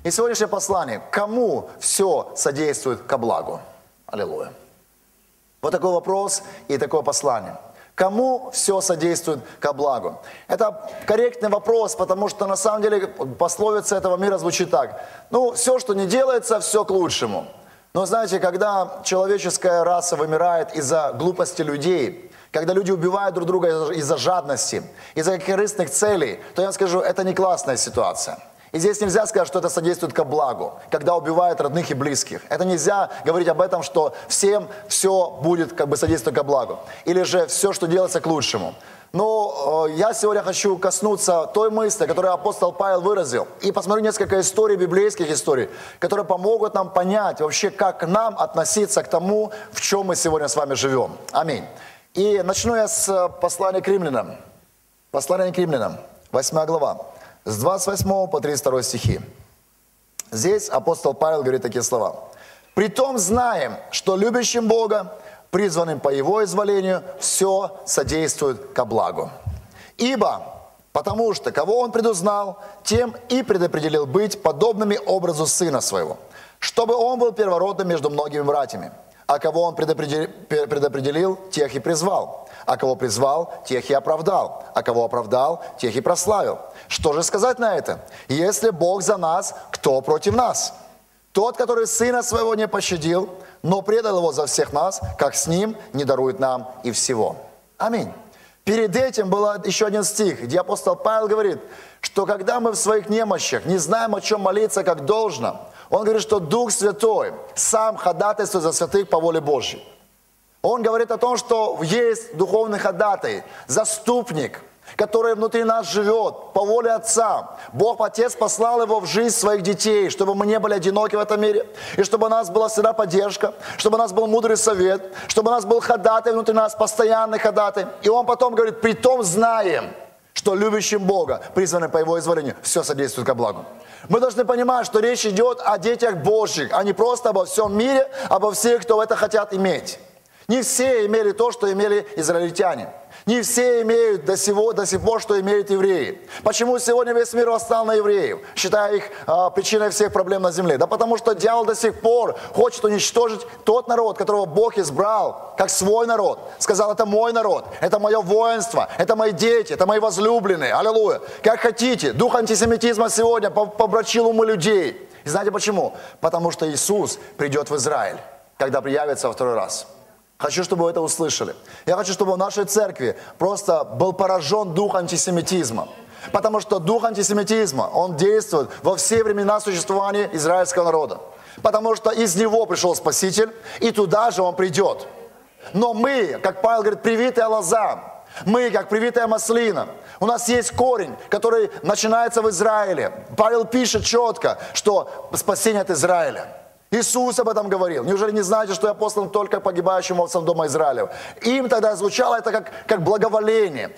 И сегодняшнее послание. Кому все содействует ко благу? Аллилуйя. Вот такой вопрос и такое послание. Кому все содействует ко благу? Это корректный вопрос, потому что на самом деле пословица этого мира звучит так. Ну, все, что не делается, все к лучшему. Но знаете, когда человеческая раса вымирает из-за глупости людей, когда люди убивают друг друга из-за жадности, из-за корыстных целей, то я вам скажу, это не классная ситуация. И здесь нельзя сказать, что это содействует ко благу, когда убивают родных и близких. Это нельзя говорить об этом, что всем все будет как бы содействовать ко благу. Или же все, что делается, к лучшему. Но я сегодня хочу коснуться той мысли, которую апостол Павел выразил. И посмотрю несколько историй, библейских историй, которые помогут нам понять вообще, как нам относиться к тому, в чем мы сегодня с вами живем. Аминь. И начну я с послания к римлянам. Послание к римлянам, 8 глава. С 28 по 32 стихи. Здесь апостол Павел говорит такие слова. «Притом знаем, что любящим Бога, призванным по Его изволению, все содействует ко благу. Ибо, потому что, кого Он предузнал, тем и предопределил быть подобными образу Сына Своего, чтобы Он был первородным между многими братьями. А кого Он предопределил, тех и призвал. А кого призвал, тех и оправдал. А кого оправдал, тех и прославил. Что же сказать на это? Если Бог за нас, кто против нас? Тот, который Сына Своего не пощадил, но предал Его за всех нас, как с Ним не дарует нам и всего». Аминь. Перед этим был еще один стих, где апостол Павел говорит, что когда мы в своих немощах не знаем, о чем молиться как должно, он говорит, что Дух Святой сам ходатайствует за святых по воле Божьей. Он говорит о том, что есть духовный ходатай, заступник, который внутри нас живет по воле Отца. Бог Отец послал Его в жизнь своих детей, чтобы мы не были одиноки в этом мире, и чтобы у нас была всегда поддержка, чтобы у нас был мудрый совет, чтобы у нас был ходатай внутри нас, постоянный ходатай. И Он потом говорит, притом знаем, что любящим Бога, призванным по Его изволению, все содействует ко благу. Мы должны понимать, что речь идет о детях Божьих, а не просто обо всем мире, обо всех, кто это хотят иметь. Не все имели то, что имели израильтяне. Не все имеют до сих пор, что имеют евреи. Почему сегодня весь мир восстал на евреев, считая их причиной всех проблем на земле? Да потому что дьявол до сих пор хочет уничтожить тот народ, которого Бог избрал, как свой народ. Сказал, это мой народ, это мое воинство, это мои дети, это мои возлюбленные. Аллилуйя. Как хотите. Дух антисемитизма сегодня побрачил умы людей. И знаете почему? Потому что Иисус придет в Израиль, когда приявится во второй раз. Хочу, чтобы вы это услышали. Я хочу, чтобы в нашей церкви просто был поражен дух антисемитизма. Потому что дух антисемитизма, он действует во все времена существования израильского народа. Потому что из него пришел Спаситель, и туда же он придет. Но мы, как Павел говорит, привитая лоза, мы, как привитая маслина, у нас есть корень, который начинается в Израиле. Павел пишет четко, что спасение от Израиля. Иисус об этом говорил. Неужели не знаете, что я послан только погибающим овцам дома Израилева? Им тогда звучало это как благоволение,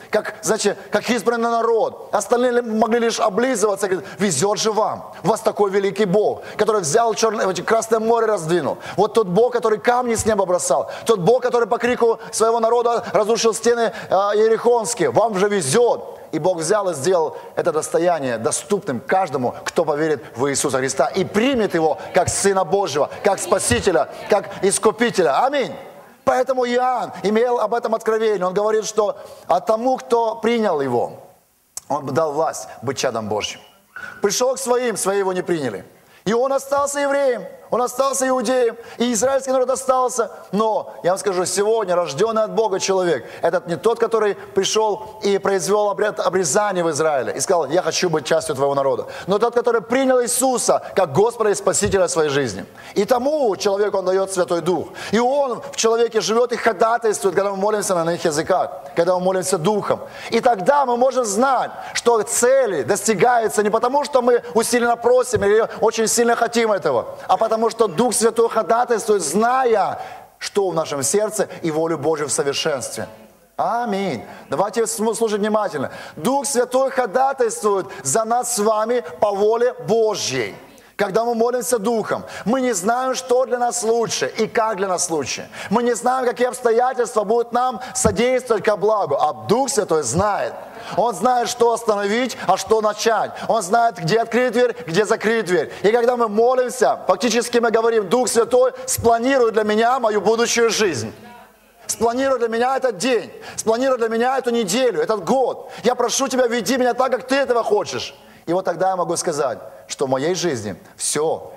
как избранный народ. Остальные могли лишь облизываться и говорить, везет же вам. У вас такой великий Бог, который взял Красное море раздвинул. Вот тот Бог, который камни с неба бросал. Тот Бог, который по крику своего народа разрушил стены Иерихонские. Вам же везет. И Бог взял и сделал это достояние доступным каждому, кто поверит в Иисуса Христа и примет Его как Сына Божьего, как Спасителя, как Искупителя. Аминь. Поэтому Иоанн имел об этом откровение. Он говорит, что тому, кто принял Его, Он дал власть быть чадом Божьим. Пришел к своим, свои Его не приняли. И он остался евреем, он остался иудеем, и израильский народ остался. Но, я вам скажу, сегодня рожденный от Бога человек, этот не тот, который пришел и произвел обряд обрезания в Израиле, и сказал, я хочу быть частью твоего народа. Но тот, который принял Иисуса как Господа и Спасителя своей жизни. И тому человеку он дает Святой Дух. И он в человеке живет и ходатайствует, когда мы молимся на иных языках, когда мы молимся Духом. И тогда мы можем знать, что цели достигаются не потому, что мы усиленно просим или очень сильно хотим этого, а потому что Дух Святой ходатайствует, зная, что в нашем сердце и волю Божью в совершенстве. Аминь. Давайте слушать внимательно. Дух Святой ходатайствует за нас с вами по воле Божьей. Когда мы молимся Духом, мы не знаем, что для нас лучше и как для нас лучше. Мы не знаем, какие обстоятельства будут нам содействовать ко благу. А Дух Святой знает. Он знает, что остановить, а что начать. Он знает, где открыть дверь, где закрыть дверь. И когда мы молимся, фактически мы говорим: Дух Святой, спланируй для меня мою будущую жизнь. Спланируй для меня этот день. Спланируй для меня эту неделю, этот год. Я прошу Тебя, веди меня так, как Ты этого хочешь. И вот тогда я могу сказать, что в моей жизни все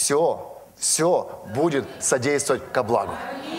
будет содействовать ко благу.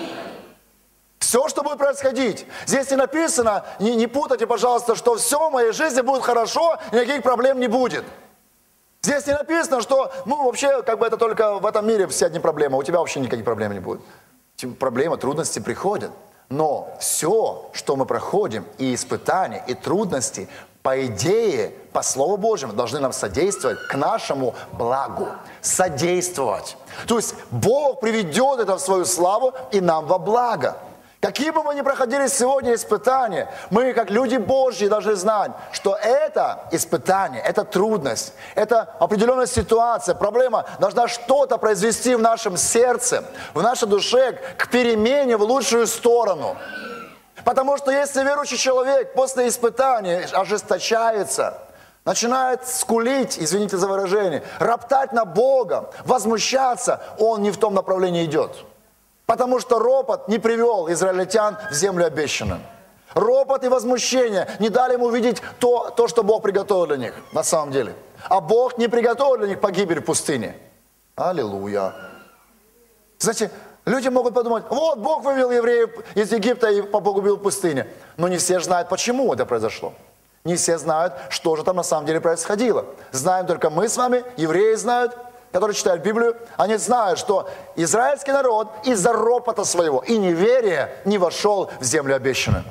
Все, что будет происходить. Здесь не написано, не путайте, пожалуйста, что все в моей жизни будет хорошо, и никаких проблем не будет. Здесь не написано, что, вообще, это только в этом мире все одни проблемы, у тебя вообще никаких проблем не будет. Проблемы, трудности приходят. Но все, что мы проходим, и испытания, и трудности, по идее, по Слову Божьему, должны нам содействовать к нашему благу. Содействовать. То есть Бог приведет это в свою славу и нам во благо. Какие бы мы ни проходили сегодня испытания, мы, как люди Божьи, должны знать, что это испытание, это трудность, это определенная ситуация, проблема должна что-то произвести в нашем сердце, в нашей душе к перемене в лучшую сторону. Потому что если верующий человек после испытания ожесточается, начинает скулить, извините за выражение, роптать на Бога, возмущаться, он не в том направлении идет. Потому что ропот не привел израильтян в землю обещанную. Ропот и возмущение не дали им увидеть то, что Бог приготовил для них на самом деле. А Бог не приготовил для них погибель в пустыне. Аллилуйя. Знаете, люди могут подумать: вот Бог вывел евреев из Египта и погубил в пустыне. Но не все знают, почему это произошло. Не все знают, что же там на самом деле происходило. Знаем только мы с вами, евреи знают, которые читают Библию, они знают, что израильский народ из-за ропота своего и неверия не вошел в землю обещанную.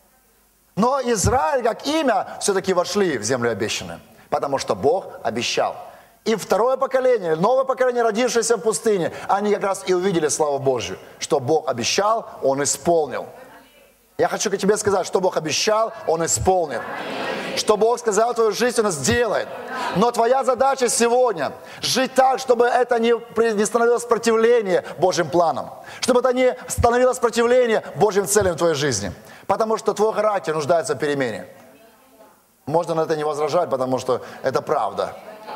Но Израиль, как имя, все-таки вошли в землю обещанную, потому что Бог обещал. И второе поколение, новое поколение, родившееся в пустыне, они как раз и увидели славу Божью, что Бог обещал, Он исполнил. Я хочу к тебе сказать, что Бог обещал, Он исполнит. Что Бог сказал, твою жизнь Он сделает. Но твоя задача сегодня жить так, чтобы это не становилось сопротивление Божьим планам. Чтобы это не становилось сопротивление Божьим целям в твоей жизни. Потому что твой характер нуждается в перемене. Можно на это не возражать, потому что это правда.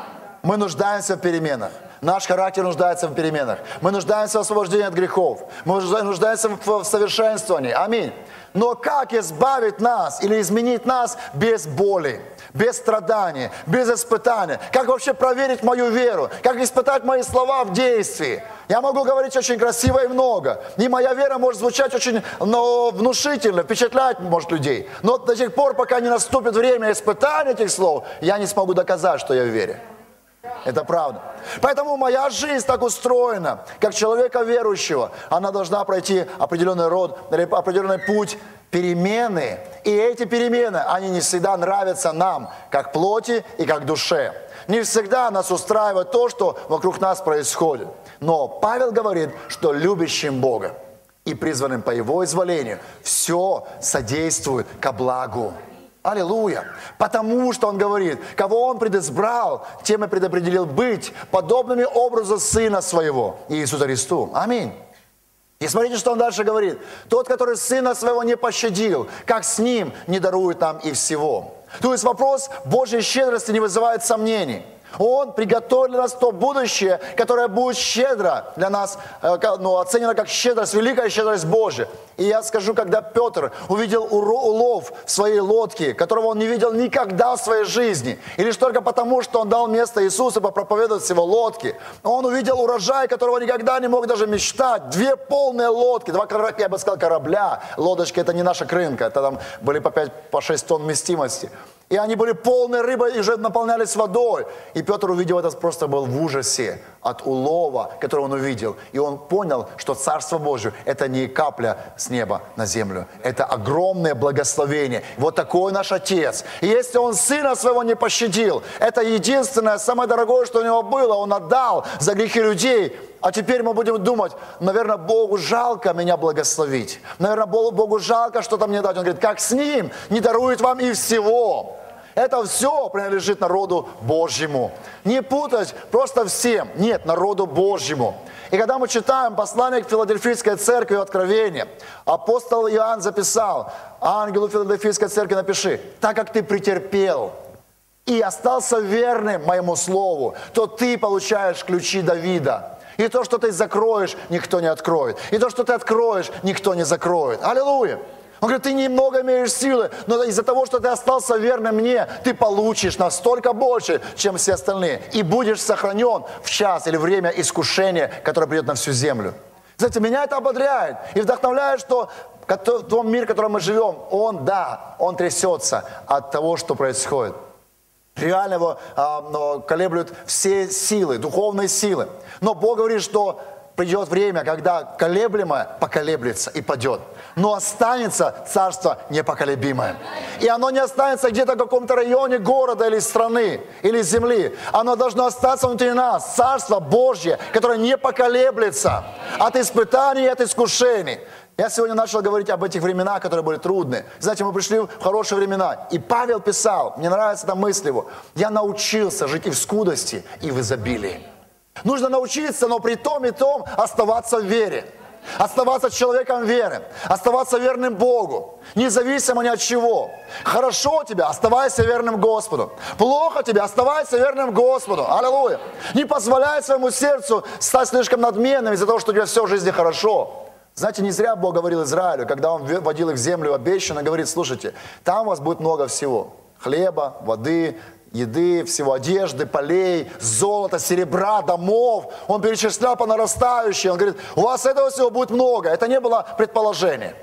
Мы нуждаемся в переменах. Наш характер нуждается в переменах. Мы нуждаемся в освобождении от грехов. Мы нуждаемся в совершенствовании. Аминь. Но как избавить нас или изменить нас без боли, без страданий, без испытаний? Как вообще проверить мою веру? Как испытать мои слова в действии? Я могу говорить очень красиво и много. И моя вера может звучать очень внушительно, впечатлять может людей. Но до тех пор, пока не наступит время испытания этих слов, я не смогу доказать, что я в вере. Это правда. Поэтому моя жизнь так устроена, как человека верующего. Она должна пройти определенный путь перемены. И эти перемены, они не всегда нравятся нам, как плоти и как душе. Не всегда нас устраивает то, что вокруг нас происходит. Но Павел говорит, что любящим Бога и призванным по Его изволению все содействует ко благу. Аллилуйя! Потому что он говорит, кого он предизбрал, тем и предопределил быть подобными образу Сына Своего, Иисуса Христу. Аминь. И смотрите, что он дальше говорит. Тот, который Сына Своего не пощадил, как с Ним не дарует нам и всего. То есть вопрос Божьей щедрости не вызывает сомнений. Он приготовил для нас то будущее, которое будет щедро для нас, оценено как щедрость, великая щедрость Божия. И я скажу, когда Петр увидел улов в своей лодке, которого он не видел никогда в своей жизни, и лишь только потому, что он дал место Иисусу попроповедовать с его лодки, он увидел урожай, которого никогда не мог даже мечтать. 2 полные лодки, 2, я бы сказал, корабля. Лодочки — это не наша крынка, это там были по 5-6 тонн вместимости. И они были полные рыбы и уже наполнялись водой. И Петр, увидев это, просто был в ужасе от улова, который он увидел. И он понял, что Царство Божие – это не капля с неба на землю. Это огромное благословение. Вот такой наш Отец. И если Он Сына Своего не пощадил, это единственное, самое дорогое, что у Него было, Он отдал за грехи людей. А теперь мы будем думать, наверное, Богу жалко меня благословить. Наверное, Богу жалко что-то мне дать. Он говорит, как с Ним не дарует вам и всего. Это все принадлежит народу Божьему. Не путать просто всем. Нет, народу Божьему. И когда мы читаем послание к Филадельфийской церкви Откровение, апостол Иоанн записал: ангелу Филадельфийской церкви напиши: так как ты претерпел и остался верным моему слову, то ты получаешь ключи Давида. И то, что ты закроешь, никто не откроет. И то, что ты откроешь, никто не закроет. Аллилуйя! Он говорит, ты немного имеешь силы, но из-за того, что ты остался верным мне, ты получишь настолько больше, чем все остальные. И будешь сохранен в час или время искушения, которое придет на всю землю. Знаете, меня это ободряет и вдохновляет, что тот мир, в котором мы живем, он трясется от того, что происходит. Реально его колеблют все силы, духовные силы. Но Бог говорит, что придет время, когда колеблемое поколеблется и падет. Но останется царство непоколебимое. И оно не останется где-то в каком-то районе города или страны, или земли. Оно должно остаться внутри нас. Царство Божье, которое не поколеблется от испытаний и от искушений. Я сегодня начал говорить об этих временах, которые были трудные. Знаете, мы пришли в хорошие времена. И Павел писал, мне нравится эта мысль его: я научился жить и в скудости, и в изобилии. Нужно научиться, но при том и том оставаться в вере. Оставаться человеком веры. Оставаться верным Богу. Независимо ни от чего. Хорошо тебе, оставайся верным Господу. Плохо тебе, оставайся верным Господу. Аллилуйя. Не позволяй своему сердцу стать слишком надменным из-за того, что у тебя все в жизни хорошо. Знаете, не зря Бог говорил Израилю, когда Он вводил их в землю обещанную, говорит: слушайте, там у вас будет много всего. Хлеба, воды, еды, всего, одежды, полей, золота, серебра, домов. Он перечислял по нарастающей. Он говорит, у вас этого всего будет много. Это не было предположение.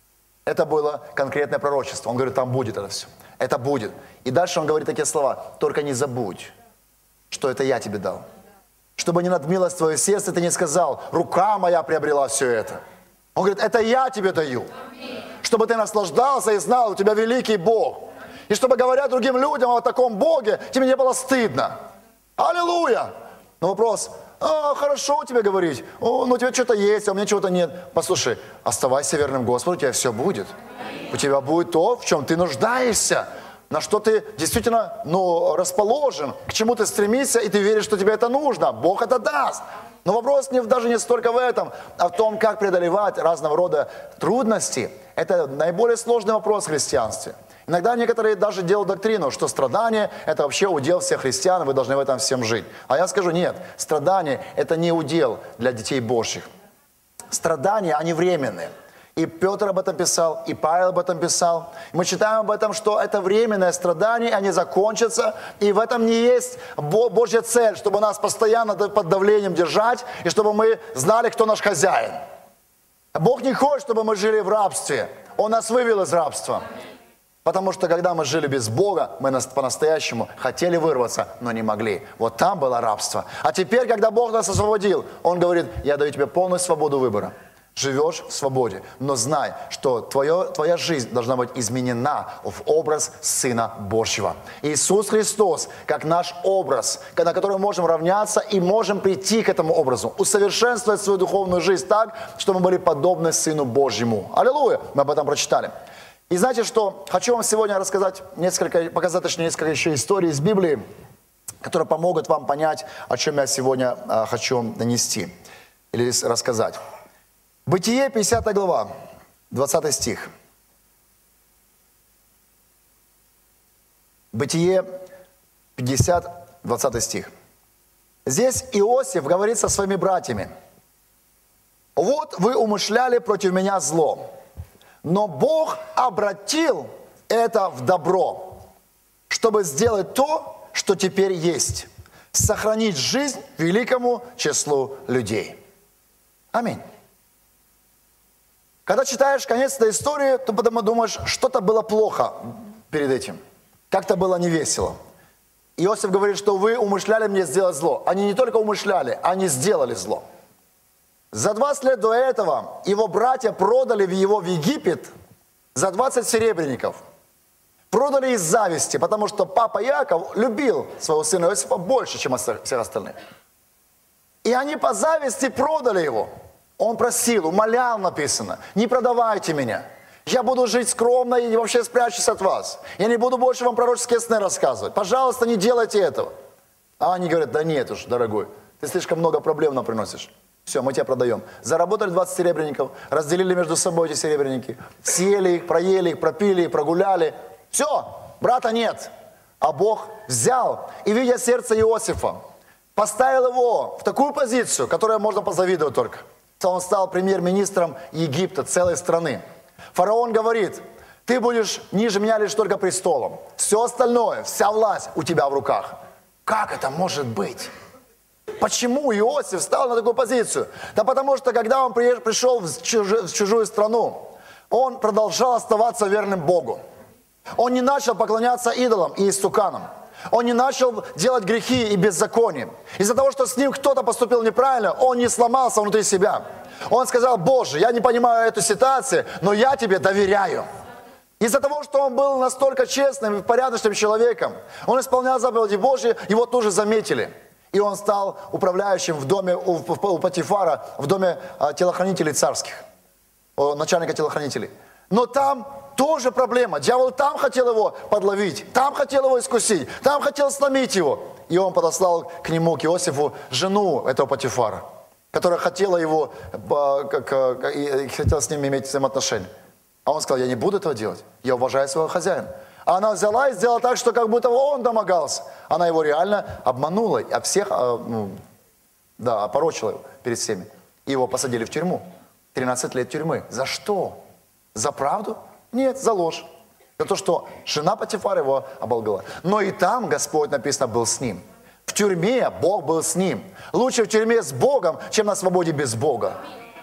Это было конкретное пророчество. Он говорит, там будет это все. Это будет. И дальше он говорит такие слова: только не забудь, что это я тебе дал. Чтобы не надмилось твое сердце, ты не сказал, рука моя приобрела все это. Он говорит, это я тебе даю. Чтобы ты наслаждался и знал, у тебя великий Бог. И чтобы, говоря другим людям о таком Боге, тебе не было стыдно. Аллилуйя! Но вопрос, хорошо тебе говорить, ну у тебя что-то есть, а у меня чего-то нет. Послушай, оставайся верным Господу, у тебя все будет. У тебя будет то, в чем ты нуждаешься, на что ты действительно расположен, к чему ты стремишься, и ты веришь, что тебе это нужно. Бог это даст. Но вопрос даже не столько в этом, а в том, как преодолевать разного рода трудности. Это наиболее сложный вопрос в христианстве. Иногда некоторые даже делают доктрину, что страдание – это вообще удел всех христиан, вы должны в этом всем жить. А я скажу, нет, страдание – это не удел для детей Божьих. Страдания, они временные. И Петр об этом писал, и Павел об этом писал. Мы читаем об этом, что это временное страдание, они закончатся. И в этом не есть Божья цель, чтобы нас постоянно под давлением держать, и чтобы мы знали, кто наш хозяин. Бог не хочет, чтобы мы жили в рабстве. Он нас вывел из рабства. Потому что когда мы жили без Бога, мы по-настоящему хотели вырваться, но не могли. Вот там было рабство. А теперь, когда Бог нас освободил, Он говорит, я даю тебе полную свободу выбора. Живешь в свободе, но знай, что твоя жизнь должна быть изменена в образ Сына Божьего. Иисус Христос, как наш образ, на который мы можем равняться и можем прийти к этому образу, усовершенствовать свою духовную жизнь так, чтобы мы были подобны Сыну Божьему. Аллилуйя! Мы об этом прочитали. И знаете что? Хочу вам сегодня рассказать показать несколько еще историй из Библии, которые помогут вам понять, о чем я сегодня хочу донести или рассказать. Бытие, 50 глава, 20 стих. Бытие, 50, 20 стих. Здесь Иосиф говорит со своими братьями. «Вот вы умышляли против меня зло, но Бог обратил это в добро, чтобы сделать то, что теперь есть, сохранить жизнь великому числу людей». Аминь. Когда читаешь конец этой истории, то потом думаешь, что-то было плохо перед этим. Как-то было невесело. Иосиф говорит, что вы умышляли мне сделать зло. Они не только умышляли, они сделали зло. За 20 лет до этого его братья продали его в Египет за 20 серебряников. Продали из зависти, потому что папа Яков любил своего сына Иосифа больше, чем всех остальных. И они по зависти продали его. Он просил, умолял, написано, не продавайте меня. Я буду жить скромно и вообще спрячусь от вас. Я не буду больше вам пророческие сны рассказывать. Пожалуйста, не делайте этого. А они говорят, да нет уж, дорогой, ты слишком много проблем нам приносишь. Все, мы тебя продаем. Заработали 20 серебряников, разделили между собой эти серебряники. Съели их, проели их, пропили их, прогуляли. Все, брата нет. А Бог взял и, видя сердце Иосифа, поставил его в такую позицию, которой можно позавидовать только. Он стал премьер-министром Египта, целой страны. Фараон говорит, ты будешь ниже меня лишь только престолом. Все остальное, вся власть у тебя в руках. Как это может быть? Почему Иосиф стал на такую позицию? Да потому что, когда он пришел в чужую страну, он продолжал оставаться верным Богу. Он не начал поклоняться идолам и истуканам. Он не начал делать грехи и беззаконие. Из-за того, что с ним кто-то поступил неправильно, он не сломался внутри себя. Он сказал, Боже, я не понимаю эту ситуацию, но я тебе доверяю. Из-за того, что он был настолько честным и порядочным человеком, он исполнял заповеди Божьи, его тоже заметили. И он стал управляющим в доме у Патифара, в доме телохранителей царских, начальника телохранителей. Но там тоже проблема. Дьявол там хотел его подловить, там хотел его искусить, там хотел сломить его. И он подослал к нему, к Иосифу, жену этого Патифара, которая хотела его, хотела с ним иметь взаимоотношения. А он сказал, я не буду этого делать, я уважаю своего хозяина. А она взяла и сделала так, что как будто он домогался. Она его реально обманула, а всех, опорочила его перед всеми. И его посадили в тюрьму. 13 лет тюрьмы. За что? За правду? Нет, за ложь. За то, что жена Патифара его оболгала. Но и там Господь, написано, был с ним. В тюрьме Бог был с ним. Лучше в тюрьме с Богом, чем на свободе без Бога.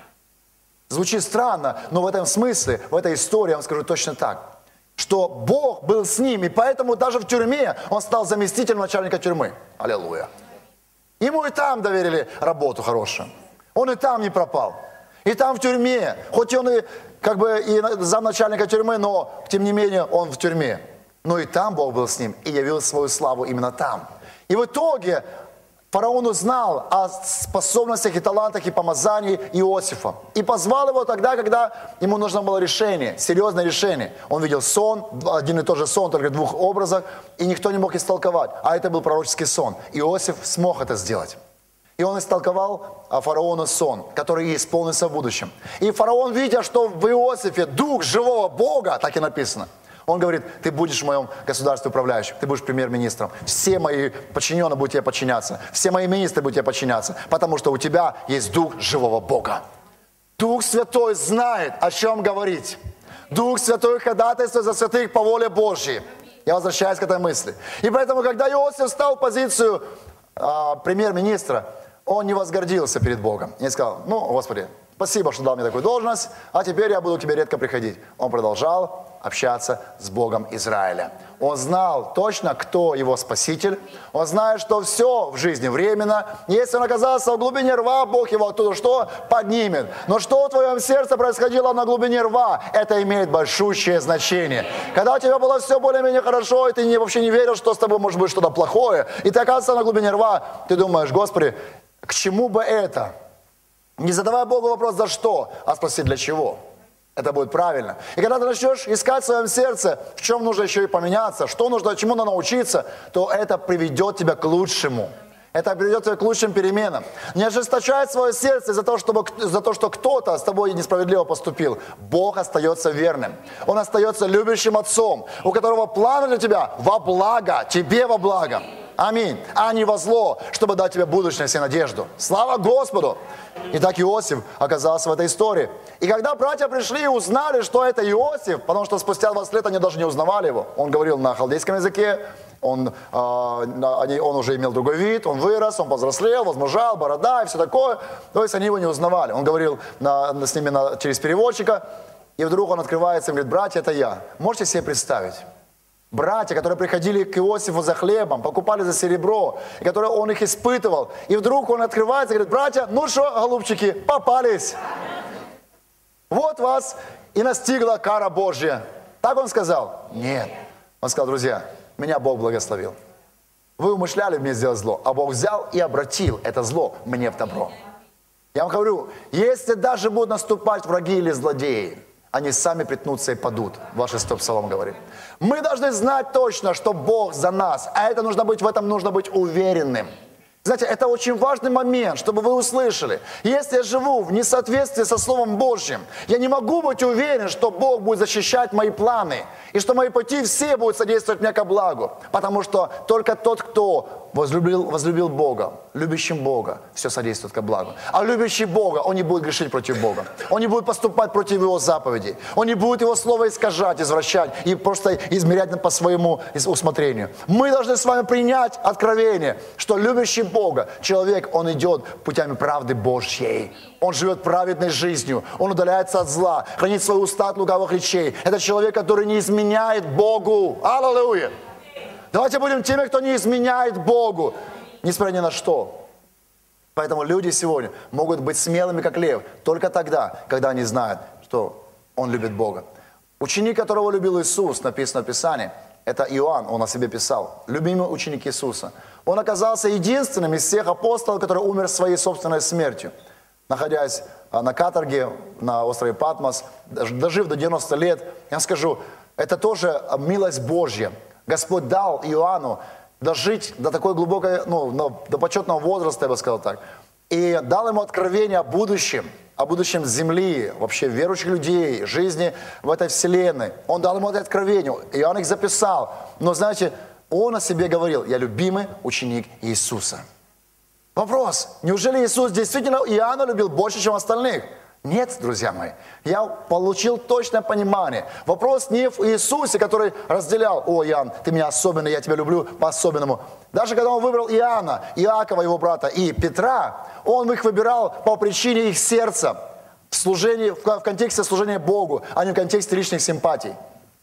Звучит странно, но в этом смысле, в этой истории я вам скажу точно так. Что Бог был с ним, и поэтому даже в тюрьме он стал заместителем начальника тюрьмы. Аллилуйя. Ему и там доверили работу хорошую. Он и там не пропал. И там в тюрьме, хоть он и замначальника тюрьмы, но тем не менее он в тюрьме. Но и там Бог был с ним и явил свою славу именно там. И в итоге фараон узнал о способностях и талантах и помазании Иосифа. И позвал его тогда, когда ему нужно было решение, серьезное решение. Он видел сон, один и тот же сон, только в двух образах, и никто не мог истолковать. А это был пророческий сон. Иосиф смог это сделать. И он истолковал фараону сон, который исполнится в будущем. И фараон, видя, что в Иосифе дух живого Бога, так и написано, он говорит, ты будешь в моем государстве управляющим, ты будешь премьер-министром. Все мои подчиненные будут тебе подчиняться, все мои министры будут тебе подчиняться, потому что у тебя есть дух живого Бога. Дух Святой знает, о чем говорить. Дух Святой ходатайствует за святых по воле Божьей. Я возвращаюсь к этой мысли. И поэтому, когда Иосиф стал в позицию премьер-министра, он не возгордился перед Богом. Не сказал, Господи, спасибо, что дал мне такую должность, а теперь я буду к тебе редко приходить. Он продолжал общаться с Богом Израиля. Он знал точно, кто его спаситель. Он знает, что все в жизни временно. Если он оказался в глубине рва, Бог его оттуда что? Поднимет. Но что в твоем сердце происходило на глубине рва, это имеет большущее значение. Когда у тебя было все более-менее хорошо, и ты вообще не верил, что с тобой может быть что-то плохое, и ты оказываешься на глубине рва, ты думаешь, Господи, к чему бы это? Не задавай Богу вопрос, за что, а спроси, для чего. Это будет правильно. И когда ты начнешь искать в своем сердце, в чем нужно еще и поменяться, что нужно, чему надо научиться, то это приведет тебя к лучшему. Это приведет тебя к лучшим переменам. Не ожесточай свое сердце за то, что кто-то с тобой несправедливо поступил. Бог остается верным. Он остается любящим отцом, у которого планы для тебя во благо, тебе во благо. Аминь. А не во зло, чтобы дать тебе будущность и надежду. Слава Господу! Итак, Иосиф оказался в этой истории. И когда братья пришли и узнали, что это Иосиф, потому что спустя 20 лет они даже не узнавали его. Он говорил на халдейском языке, он уже имел другой вид, он вырос, он повзрослел, возмужал, борода и все такое. То есть они его не узнавали. Он говорил с ними через переводчика, и вдруг он открывается и говорит, братья, это я. Можете себе представить? Братья, которые приходили к Иосифу за хлебом, покупали за серебро, и которые он их испытывал. И вдруг он открывается и говорит, братья, ну что, голубчики, попались. Вот вас и настигла кара Божья. Так он сказал? Нет. Он сказал, друзья, меня Бог благословил. Вы умышляли мне сделать зло, а Бог взял и обратил это зло мне в добро. Я вам говорю, если даже будут наступать враги или злодеи, они сами притнутся и падут. 26 Псалом говорит. Мы должны знать точно, что Бог за нас, а это в этом нужно быть уверенным. Знаете, это очень важный момент, чтобы вы услышали. Если я живу в несоответствии со Словом Божьим, я не могу быть уверен, что Бог будет защищать мои планы, и что мои пути все будут содействовать мне ко благу. Потому что только тот, кто возлюбил Бога, любящим Бога, все содействует ко благу. А любящий Бога, он не будет грешить против Бога. Он не будет поступать против Его заповедей. Он не будет Его Слово искажать, извращать и просто измерять по своему усмотрению. Мы должны с вами принять откровение, что любящий Бога человек, он идет путями правды Божьей. Он живет праведной жизнью. Он удаляется от зла, хранит свои уста от лукавых речей. Это человек, который не изменяет Богу. Аллилуйя! Давайте будем теми, кто не изменяет Богу, несмотря ни на что. Поэтому люди сегодня могут быть смелыми, как лев, только тогда, когда они знают, что он любит Бога. Ученик, которого любил Иисус, написано в Писании, это Иоанн, он о себе писал, любимый ученик Иисуса. Он оказался единственным из всех апостолов, который умер своей собственной смертью. Находясь на каторге на острове Патмос, дожив до 90 лет, я скажу, это тоже милость Божья. Господь дал Иоанну дожить до такой глубокой, до почетного возраста, я бы сказал так. И дал ему откровение о будущем земли, вообще верующих людей, жизни в этой вселенной. Он дал ему это откровение, Иоанн их записал. Но знаете, он о себе говорил: я любимый ученик Иисуса. Вопрос, неужели Иисус действительно Иоанна любил больше, чем остальных? Нет, друзья мои, я получил точное понимание. Вопрос не в Иисусе, который разделял: о, Иоанн, ты меня особенный, я тебя люблю по-особенному. Даже когда он выбрал Иоанна, Иакова, его брата, и Петра, он их выбирал по причине их сердца, в контексте служения Богу, а не в контексте личных симпатий.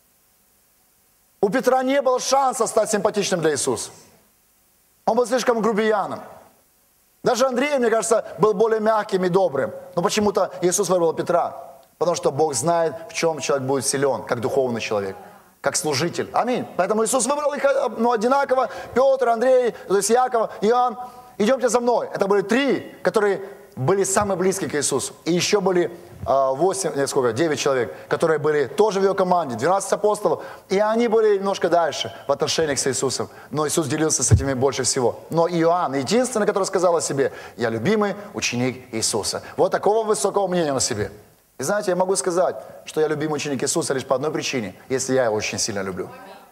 У Петра не было шанса стать симпатичным для Иисуса. Он был слишком грубияном. Даже Андрей, мне кажется, был более мягким и добрым. Но почему-то Иисус выбрал Петра. Потому что Бог знает, в чем человек будет силен, как духовный человек, как служитель. Аминь. Поэтому Иисус выбрал их одинаково. Петр, Андрей, то есть Иаков, Иоанн. Идемте за мной. Это были 3, которые были самые близкие к Иисусу. И еще были 9 человек, которые были тоже в его команде, 12 апостолов. И они были немножко дальше в отношениях с Иисусом. Но Иисус делился с этими больше всего. Но Иоанн единственный, который сказал о себе: я любимый ученик Иисуса. Вот такого высокого мнения о себе. И знаете, я могу сказать, что я любимый ученик Иисуса лишь по одной причине: если я его очень сильно люблю.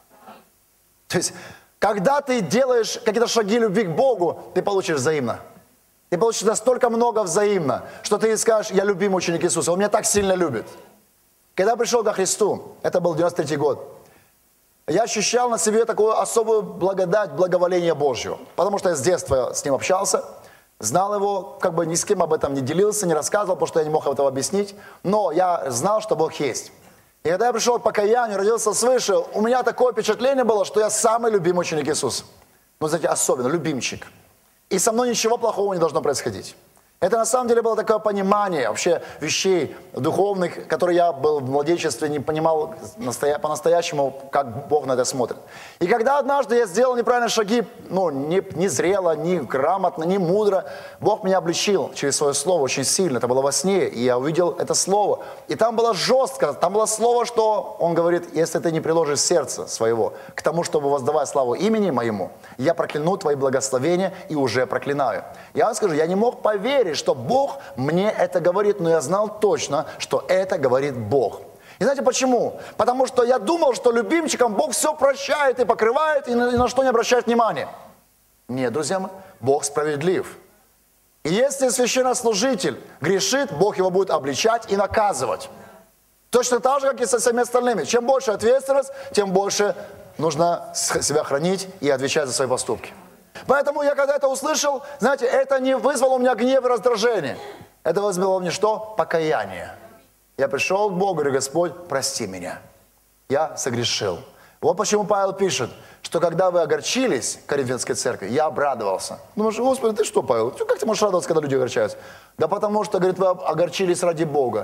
То есть, когда ты делаешь какие-то шаги любви к Богу, ты получишь взаимно. Ты получишь настолько много взаимно, что ты скажешь: я любимый ученик Иисуса, он меня так сильно любит. Когда я пришел ко Христу, это был 93-й год, я ощущал на себе такую особую благодать, благоволение Божье. Потому что я с детства с ним общался, знал его, как бы ни с кем об этом не делился, не рассказывал, потому что я не мог этого объяснить. Но я знал, что Бог есть. И когда я пришел к покаянию, родился свыше, у меня такое впечатление было, что я самый любимый ученик Иисуса. Ну, знаете, особенно любимчик. И со мной ничего плохого не должно происходить. Это на самом деле было такое понимание вообще вещей духовных, которые я был в младенчестве, не понимал по-настоящему, как Бог на это смотрит. И когда однажды я сделал неправильные шаги, не зрело, не грамотно, не мудро, Бог меня обличил через свое слово очень сильно. Это было во сне, и я увидел это слово. И там было жестко, там было слово, что Он говорит: если ты не приложишь сердце своего к тому, чтобы воздавать славу имени моему, я прокляну твои благословения и уже проклинаю. Я вам скажу, я не мог поверить, что Бог мне это говорит, но я знал точно, что это говорит Бог. И знаете почему? Потому что я думал, что любимчикам Бог все прощает и покрывает, и на что не обращает внимания. Нет, друзья мои, Бог справедлив. И если священнослужитель грешит, Бог его будет обличать и наказывать. Точно так же, как и со всеми остальными. Чем больше ответственность, тем больше нужно себя хранить и отвечать за свои поступки. Поэтому я когда это услышал, знаете, это не вызвало у меня гнев и раздражение. Это вызвало мне что? Покаяние. Я пришел к Богу и говорю: Господь, прости меня. Я согрешил. Вот почему Павел пишет, что когда вы огорчились, Коринфянской церкви, я обрадовался. Думаешь: Господи, ты что, Павел? Как ты можешь радоваться, когда люди огорчаются? Да потому что, говорит, вы огорчились ради Бога.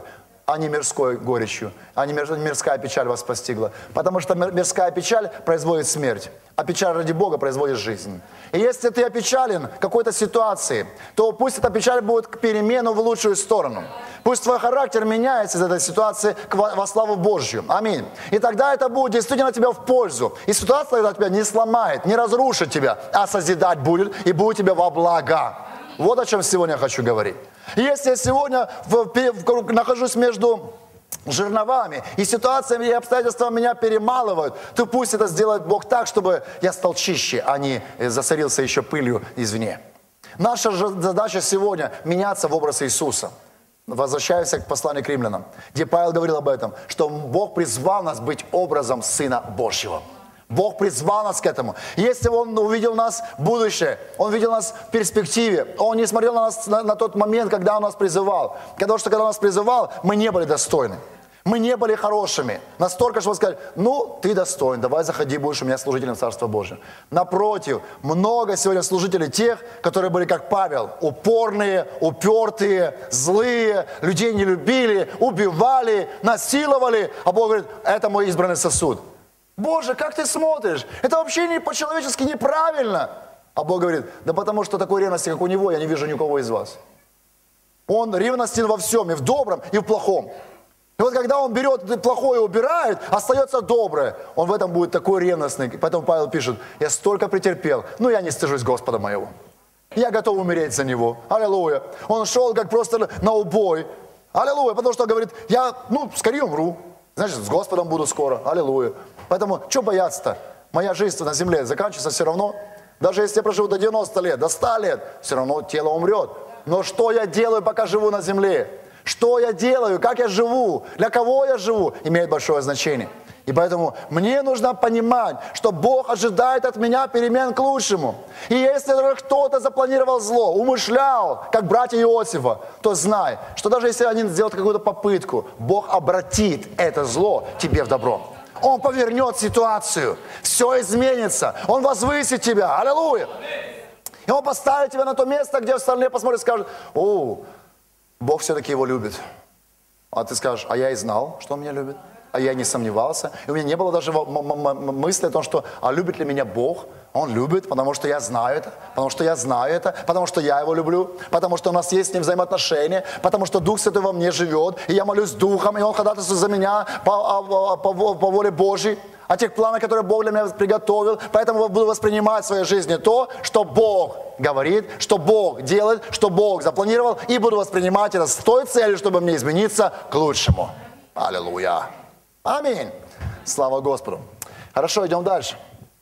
а не мирской горечью, а не мирская печаль вас постигла. Потому что мирская печаль производит смерть, а печаль ради Бога производит жизнь. И если ты опечален какой-то ситуации, то пусть эта печаль будет к перемену в лучшую сторону. Пусть твой характер меняется из этой ситуации во славу Божью. Аминь. И тогда это будет действительно тебе в пользу. И ситуация тогда тебя не сломает, не разрушит тебя, а созидать будет и будет тебе во благо. Вот о чем сегодня я хочу говорить. Если я сегодня нахожусь между жерновами, и ситуациями и обстоятельствами меня перемалывают, то пусть это сделает Бог так, чтобы я стал чище, а не засорился еще пылью извне. Наша же задача сегодня меняться в образ Иисуса. Возвращаюсь к посланию к римлянам, где Павел говорил об этом, что Бог призвал нас быть образом Сына Божьего. Бог призвал нас к этому. Если Он увидел нас в будущее, Он видел нас в перспективе, Он не смотрел на нас на тот момент, когда Он нас призывал. Потому что когда Он нас призывал, мы не были достойны. Мы не были хорошими. Настолько, что Он сказал, ну, ты достоин, давай заходи, будешь у меня служителем Царства Божьего. Напротив, много сегодня служителей тех, которые были как Павел, упорные, упертые, злые, людей не любили, убивали, насиловали. А Бог говорит, это мой избранный сосуд. Боже, как ты смотришь? Это вообще не по-человечески неправильно. А Бог говорит, да потому что такой ревности, как у него, я не вижу никого из вас. Он ревностен во всем, и в добром, и в плохом. И вот когда он берет плохое и убирает, остается доброе. Он в этом будет такой ревностный. Поэтому Павел пишет, я столько претерпел, но я не стыжусь Господа моего. Я готов умереть за него. Аллилуйя. Он шел как просто на убой. Аллилуйя. Потому что говорит, я, скорее умру. Значит, с Господом буду скоро. Аллилуйя. Поэтому, что бояться-то? Моя жизнь на земле заканчивается все равно. Даже если я проживу до 90 лет, до 100 лет, все равно тело умрет. Но что я делаю, пока живу на земле? Что я делаю, как я живу, для кого я живу, имеет большое значение. И поэтому мне нужно понимать, что Бог ожидает от меня перемен к лучшему. И если кто-то запланировал зло, умышлял, как братья Иосифа, то знай, что даже если они сделают какую-то попытку, Бог обратит это зло тебе в добро. Он повернет ситуацию, все изменится, Он возвысит тебя, аллилуйя. И Он поставит тебя на то место, где остальные посмотрят и скажут, Бог все-таки его любит. А ты скажешь, а я и знал, что Он меня любит. А я не сомневался. И у меня не было даже мысли о том, что, любит ли меня Бог? Он любит, потому что я знаю это, потому что я знаю это, потому что я Его люблю, потому что у нас есть с Ним взаимоотношения, потому что Дух Святой во мне живет, и я молюсь Духом, и Он ходатайствует за меня по воле Божьей, о тех планах, которые Бог для меня приготовил. Поэтому я буду воспринимать в своей жизни то, что Бог говорит, что Бог делает, что Бог запланировал, и буду воспринимать это с той целью, чтобы мне измениться к лучшему. Аллилуйя. Аминь. Слава Господу. Хорошо, идем дальше.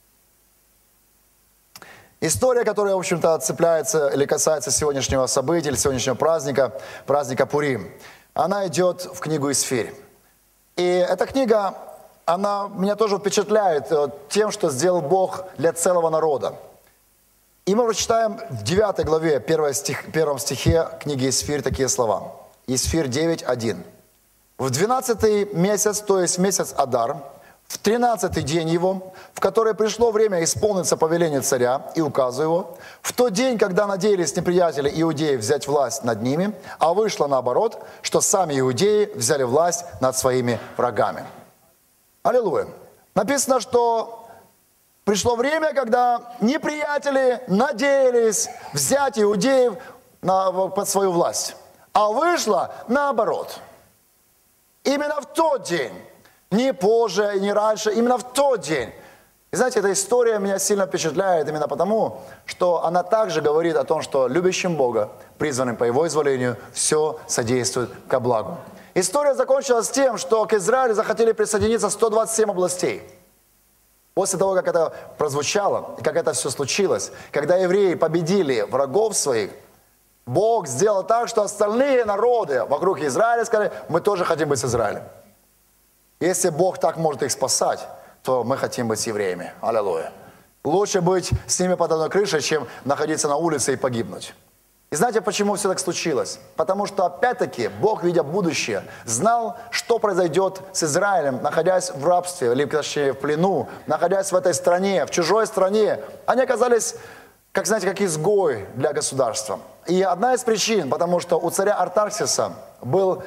История, которая, в общем-то, цепляется или касается сегодняшнего события, или сегодняшнего праздника Пурим, она идет в книгу Исфирь. И эта книга, она меня тоже впечатляет тем, что сделал Бог для целого народа. И мы прочитаем в 9 главе, 1 стихе книги Исфирь такие слова. Исфирь 9:1. В 12-й месяц, то есть месяц Адар, в 13-й день его, в который пришло время исполниться повеление царя и указу его, в тот день, когда надеялись неприятели иудеев взять власть над ними, а вышло наоборот, что сами иудеи взяли власть над своими врагами. Аллилуйя. Написано, что пришло время, когда неприятели надеялись взять иудеев под свою власть, а вышло наоборот. Именно в тот день, не позже, не раньше, именно в тот день. И знаете, эта история меня сильно впечатляет именно потому, что она также говорит о том, что любящим Бога, призванным по Его изволению, все содействует ко благу. История закончилась тем, что к Израилю захотели присоединиться 127 областей. После того, как это прозвучало, и как это все случилось, когда евреи победили врагов своих, Бог сделал так, что остальные народы вокруг Израиля сказали, мы тоже хотим быть с Израилем. Если Бог так может их спасать, то мы хотим быть с евреями. Аллилуйя. Лучше быть с ними под одной крышей, чем находиться на улице и погибнуть. И знаете, почему все так случилось? Потому что, опять-таки, Бог, видя будущее, знал, что произойдет с Израилем, находясь в рабстве, или, точнее, в плену, находясь в этой стране, в чужой стране. Они оказались, как изгой для государства. И одна из причин, потому что у царя Артаксеркса был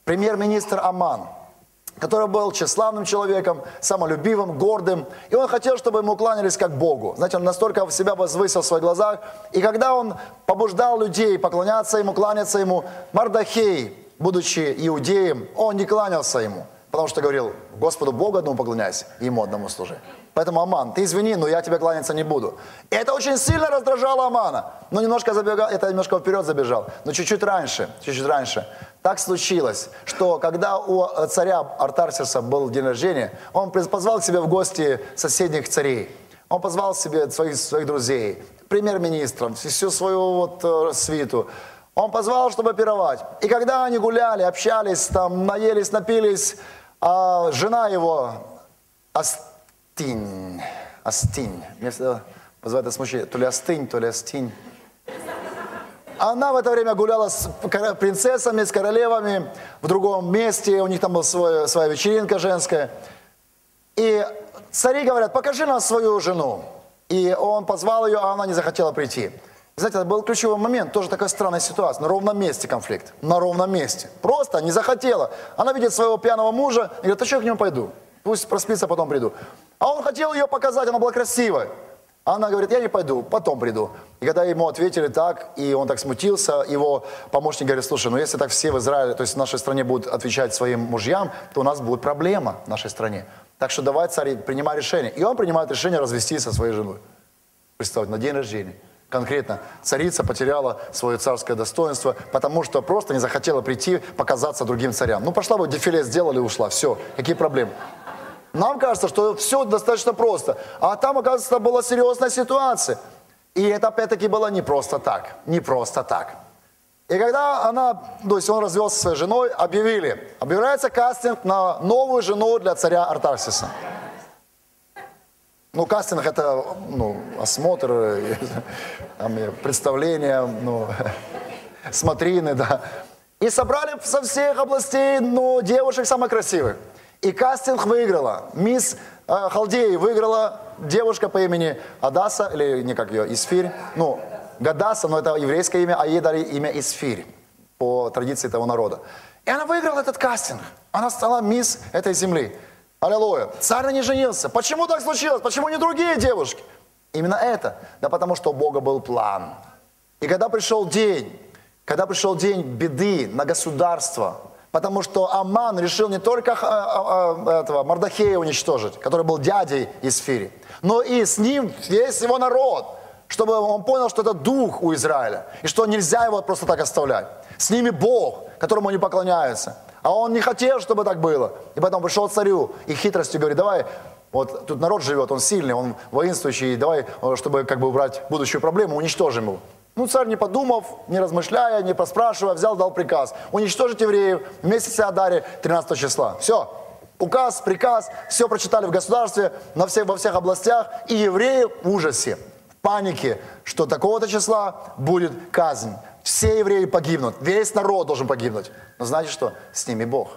премьер-министр Аман, который был тщеславным человеком, самолюбивым, гордым. И он хотел, чтобы ему кланялись как Богу. Знаете, он настолько в себя возвысил в своих глазах. И когда он побуждал людей поклоняться ему, кланяться ему, Мардахей, будучи иудеем, он не кланялся ему. Потому что говорил: Господу Богу одному поклоняйся, ему одному служи. Поэтому, Аман, ты извини, но я тебе кланяться не буду. И это очень сильно раздражало Амана. Но немножко вперед забежал. Но чуть-чуть раньше. Так случилось, что когда у царя Артарсерса был день рождения, он позвал к себе в гости соседних царей. Он позвал к себе своих друзей, премьер-министров, всю свою свиту. Он позвал, чтобы пировать. И когда они гуляли, общались, там, наелись, напились, а жена его, Астинь, мне всегда вызывает это смущение, то ли Астинь. Она в это время гуляла с принцессами, с королевами в другом месте, у них там была своя вечеринка женская. И цари говорят: покажи нам свою жену. И он позвал ее, а она не захотела прийти. Знаете, это был ключевой момент, тоже такая странная ситуация. На ровном месте конфликт. На ровном месте. Просто не захотела. Она видит своего пьяного мужа и говорит: а что я к нему пойду? Пусть проспится, потом приду. А он хотел ее показать, она была красивая. Она говорит: я не пойду, потом приду. И когда ему ответили так, и он так смутился, его помощник говорит: слушай, ну если так все в Израиле, то есть в нашей стране будут отвечать своим мужьям, то у нас будет проблема в нашей стране. Так что давай, царь, принимай решение. И он принимает решение развестись со своей женой. Представьте, на день рождения. Конкретно царица потеряла свое царское достоинство, потому что просто не захотела прийти показаться другим царям. Ну пошла бы, дефиле сделали и ушла. Все, какие проблемы? Нам кажется, что все достаточно просто. А там, оказывается, была серьезная ситуация. И это опять-таки было не просто так. Не просто так. И когда он развелся со своей женой, объявляется кастинг на новую жену для царя Артарсиса. Ну, кастинг это, осмотр, представление, смотрины, да. И собрали со всех областей, девушек самых красивых. И кастинг выиграла. Мисс Халдеи выиграла девушка по имени Адаса, или не как ее, Исфирь. Гадаса, но это еврейское имя, а ей дали имя Исфирь по традиции того народа. И она выиграла этот кастинг. Она стала мисс этой земли. Аллилуйя. Царь не женился. Почему так случилось? Почему не другие девушки? Именно это. Да потому что у Бога был план. И когда пришел день беды на государство, потому что Аман решил не только Мардахея уничтожить, который был дядей Исфири, но и с ним весь его народ, чтобы он понял, что это дух у Израиля, и что нельзя его просто так оставлять. С ними Бог, которому они поклоняются. А он не хотел, чтобы так было. И поэтому пришел к царю и хитростью говорит: давай, вот тут народ живет, он сильный, он воинствующий, давай, чтобы убрать будущую проблему, уничтожим его. Царь, не подумав, не размышляя, не поспрашивая, взял, дал приказ: уничтожить евреев в месяце Адаре 13 числа. Все. Указ, приказ, все прочитали в государстве, во всех областях, и евреи в ужасе, в панике, что такого-то числа будет казнь. Все евреи погибнут, весь народ должен погибнуть. Но знаете что? С ними Бог.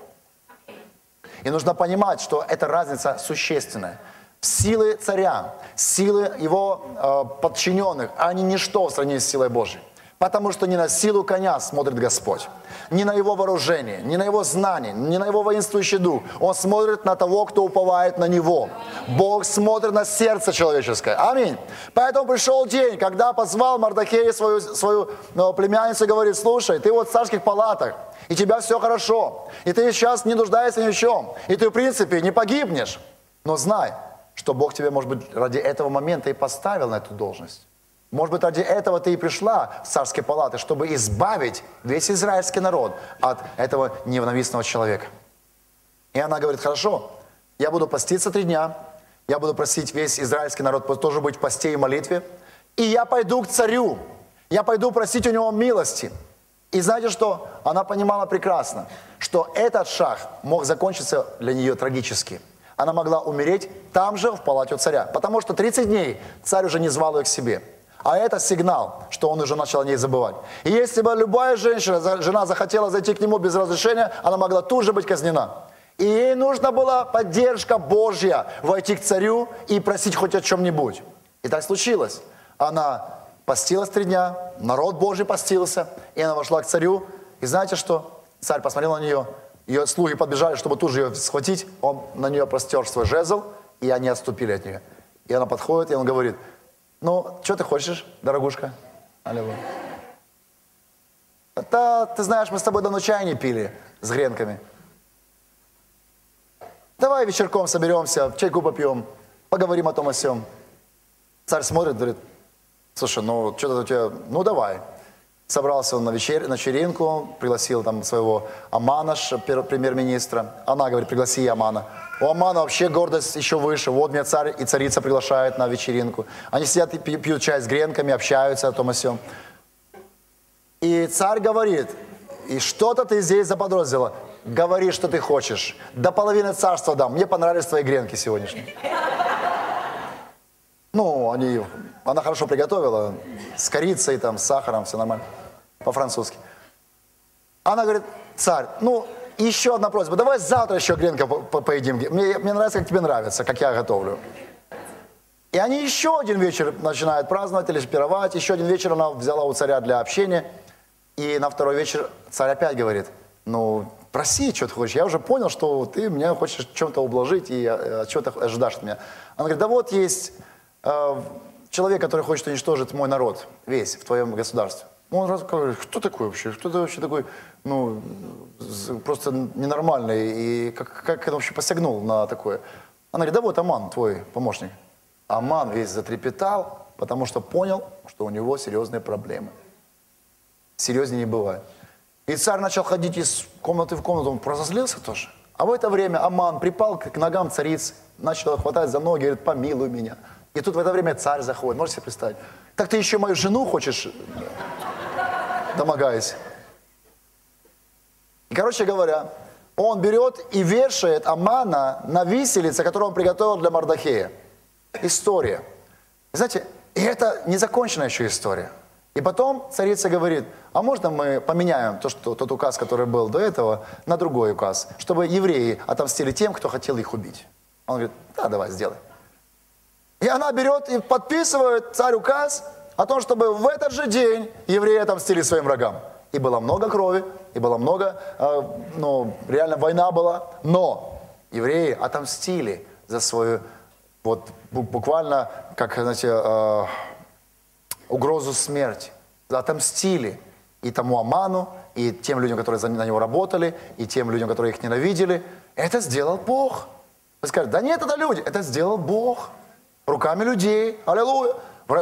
И нужно понимать, что эта разница существенная. Силы царя, силы его подчиненных, они ничто в сравнении с силой Божьей. Потому что не на силу коня смотрит Господь, не на его вооружение, не на его знание, не на его воинствующий дух. Он смотрит на того, кто уповает на него. Бог смотрит на сердце человеческое. Аминь. Поэтому пришел день, когда позвал Мардахей свою племянницу и говорит: слушай, ты вот в царских палатах, и тебя все хорошо, и ты сейчас не нуждаешься ни в чем, и ты в принципе не погибнешь. Но знай, что Бог тебя, может быть, ради этого момента и поставил на эту должность. Может быть, ради этого ты и пришла в царские палаты, чтобы избавить весь израильский народ от этого ненавистного человека. И она говорит: хорошо, я буду поститься 3 дня, я буду просить весь израильский народ тоже быть в посте и молитве, и я пойду к царю, я пойду просить у него милости. И знаете что? Она понимала прекрасно, что этот шаг мог закончиться для нее трагически. Она могла умереть там же, в палате у царя, потому что 30 дней царь уже не звал ее к себе. А это сигнал, что он уже начал о ней забывать. И если бы любая жена захотела зайти к нему без разрешения, она могла тут же быть казнена. И ей нужна была поддержка Божья войти к царю и просить хоть о чем-нибудь. И так случилось. Она постилась 3 дня, народ Божий постился, и она вошла к царю. И знаете что? Царь посмотрел на нее, Ее слуги подбежали, чтобы тут же ее схватить. Он на нее простер свой жезл, и они отступили от нее. И она подходит, и он говорит: ну, что ты хочешь, дорогушка? Аллилуйя. Да, ты знаешь, мы с тобой давно чай не пили с гренками. Давай вечерком соберемся, чайку попьем, поговорим о том о сём. Царь смотрит, говорит: слушай, ну что-то у тебя, ну давай. Собрался он на вечеринку, пригласил там своего Амана, премьер-министра. Она говорит: пригласи Амана. У Амана вообще гордость еще выше. Вот меня царь и царица приглашают на вечеринку. Они сидят и пьют чай с гренками, общаются о том о сём. И царь говорит: и что-то ты здесь заподозрила. Говори, что ты хочешь. До половины царства дам. Мне понравились твои гренки сегодняшние. Ну, она хорошо приготовила. С корицей, там, с сахаром, все нормально. По-французски. Она говорит: царь, ну, еще одна просьба. Давай завтра еще гренка поедим. Мне нравится, как тебе нравится, как я готовлю. И они еще один вечер начинают праздновать или пировать. Еще один вечер она взяла у царя для общения. И на второй вечер царь опять говорит: ну, проси, что ты хочешь. Я уже понял, что ты меня хочешь чем-то ублажить и что-то ожидаешь от меня. Она говорит: да вот есть человек, который хочет уничтожить мой народ весь в твоем государстве. Он сразу говорит: кто такой вообще? Кто ты вообще такой, ну, просто ненормальный? И как он вообще посягнул на такое? Она говорит: да вот Аман, твой помощник. Аман весь затрепетал, потому что понял, что у него серьезные проблемы. Серьезнее не бывает. И царь начал ходить из комнаты в комнату, он разозлился тоже. А в это время Аман припал к ногам царицы, начал хватать за ноги, говорит: помилуй меня. И тут в это время царь заходит, можете себе представить? Так ты еще мою жену хочешь? Домогаясь. И, короче говоря, он берет и вешает Амана на виселице, которую он приготовил для Мордохея. История. Знаете, и это незаконченная еще история. И потом царица говорит: а можно мы поменяем тот указ, который был до этого, на другой указ, чтобы евреи отомстили тем, кто хотел их убить. Он говорит: да, давай, сделай. И она берет и подписывает царь указ о том, чтобы в этот же день евреи отомстили своим врагам. И было много крови, и было много, реально война была, но евреи отомстили за свою, вот буквально, как, знаете, угрозу смерти. Отомстили и тому Аману, и тем людям, которые на него работали, и тем людям, которые их ненавидели. Это сделал Бог. Вы скажете: да нет, это люди. Это сделал Бог. Руками людей. Аллилуйя.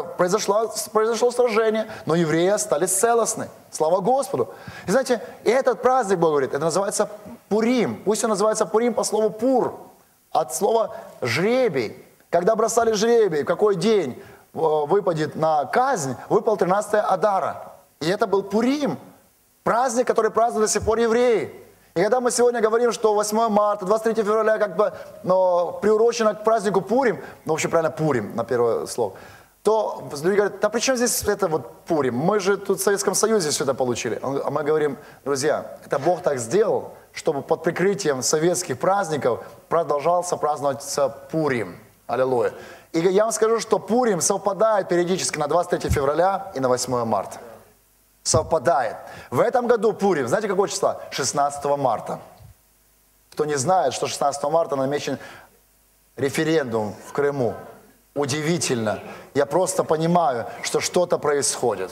Произошло сражение, но евреи остались целостны. Слава Господу. И знаете, и этот праздник, Бог говорит, это называется Пурим. Пусть он называется Пурим по слову Пур, от слова жребий. Когда бросали жребий, в какой день выпадет на казнь, выпал 13-е Адара. И это был Пурим. Праздник, который празднуют до сих пор евреи. И когда мы сегодня говорим, что 8 марта, 23 февраля как бы приурочено к празднику Пурим, ну вообще правильно Пурим на первое слово, то люди говорят: да при чем здесь это вот Пурим? Мы же тут в Советском Союзе все это получили. А мы говорим: друзья, это Бог так сделал, чтобы под прикрытием советских праздников продолжался праздноваться Пурим. Аллилуйя. И я вам скажу, что Пурим совпадает периодически на 23 февраля и на 8 марта. Совпадает. В этом году Пурим, знаете, какого числа? 16 марта. Кто не знает, что 16 марта намечен референдум в Крыму. Удивительно. Я просто понимаю, что что-то происходит.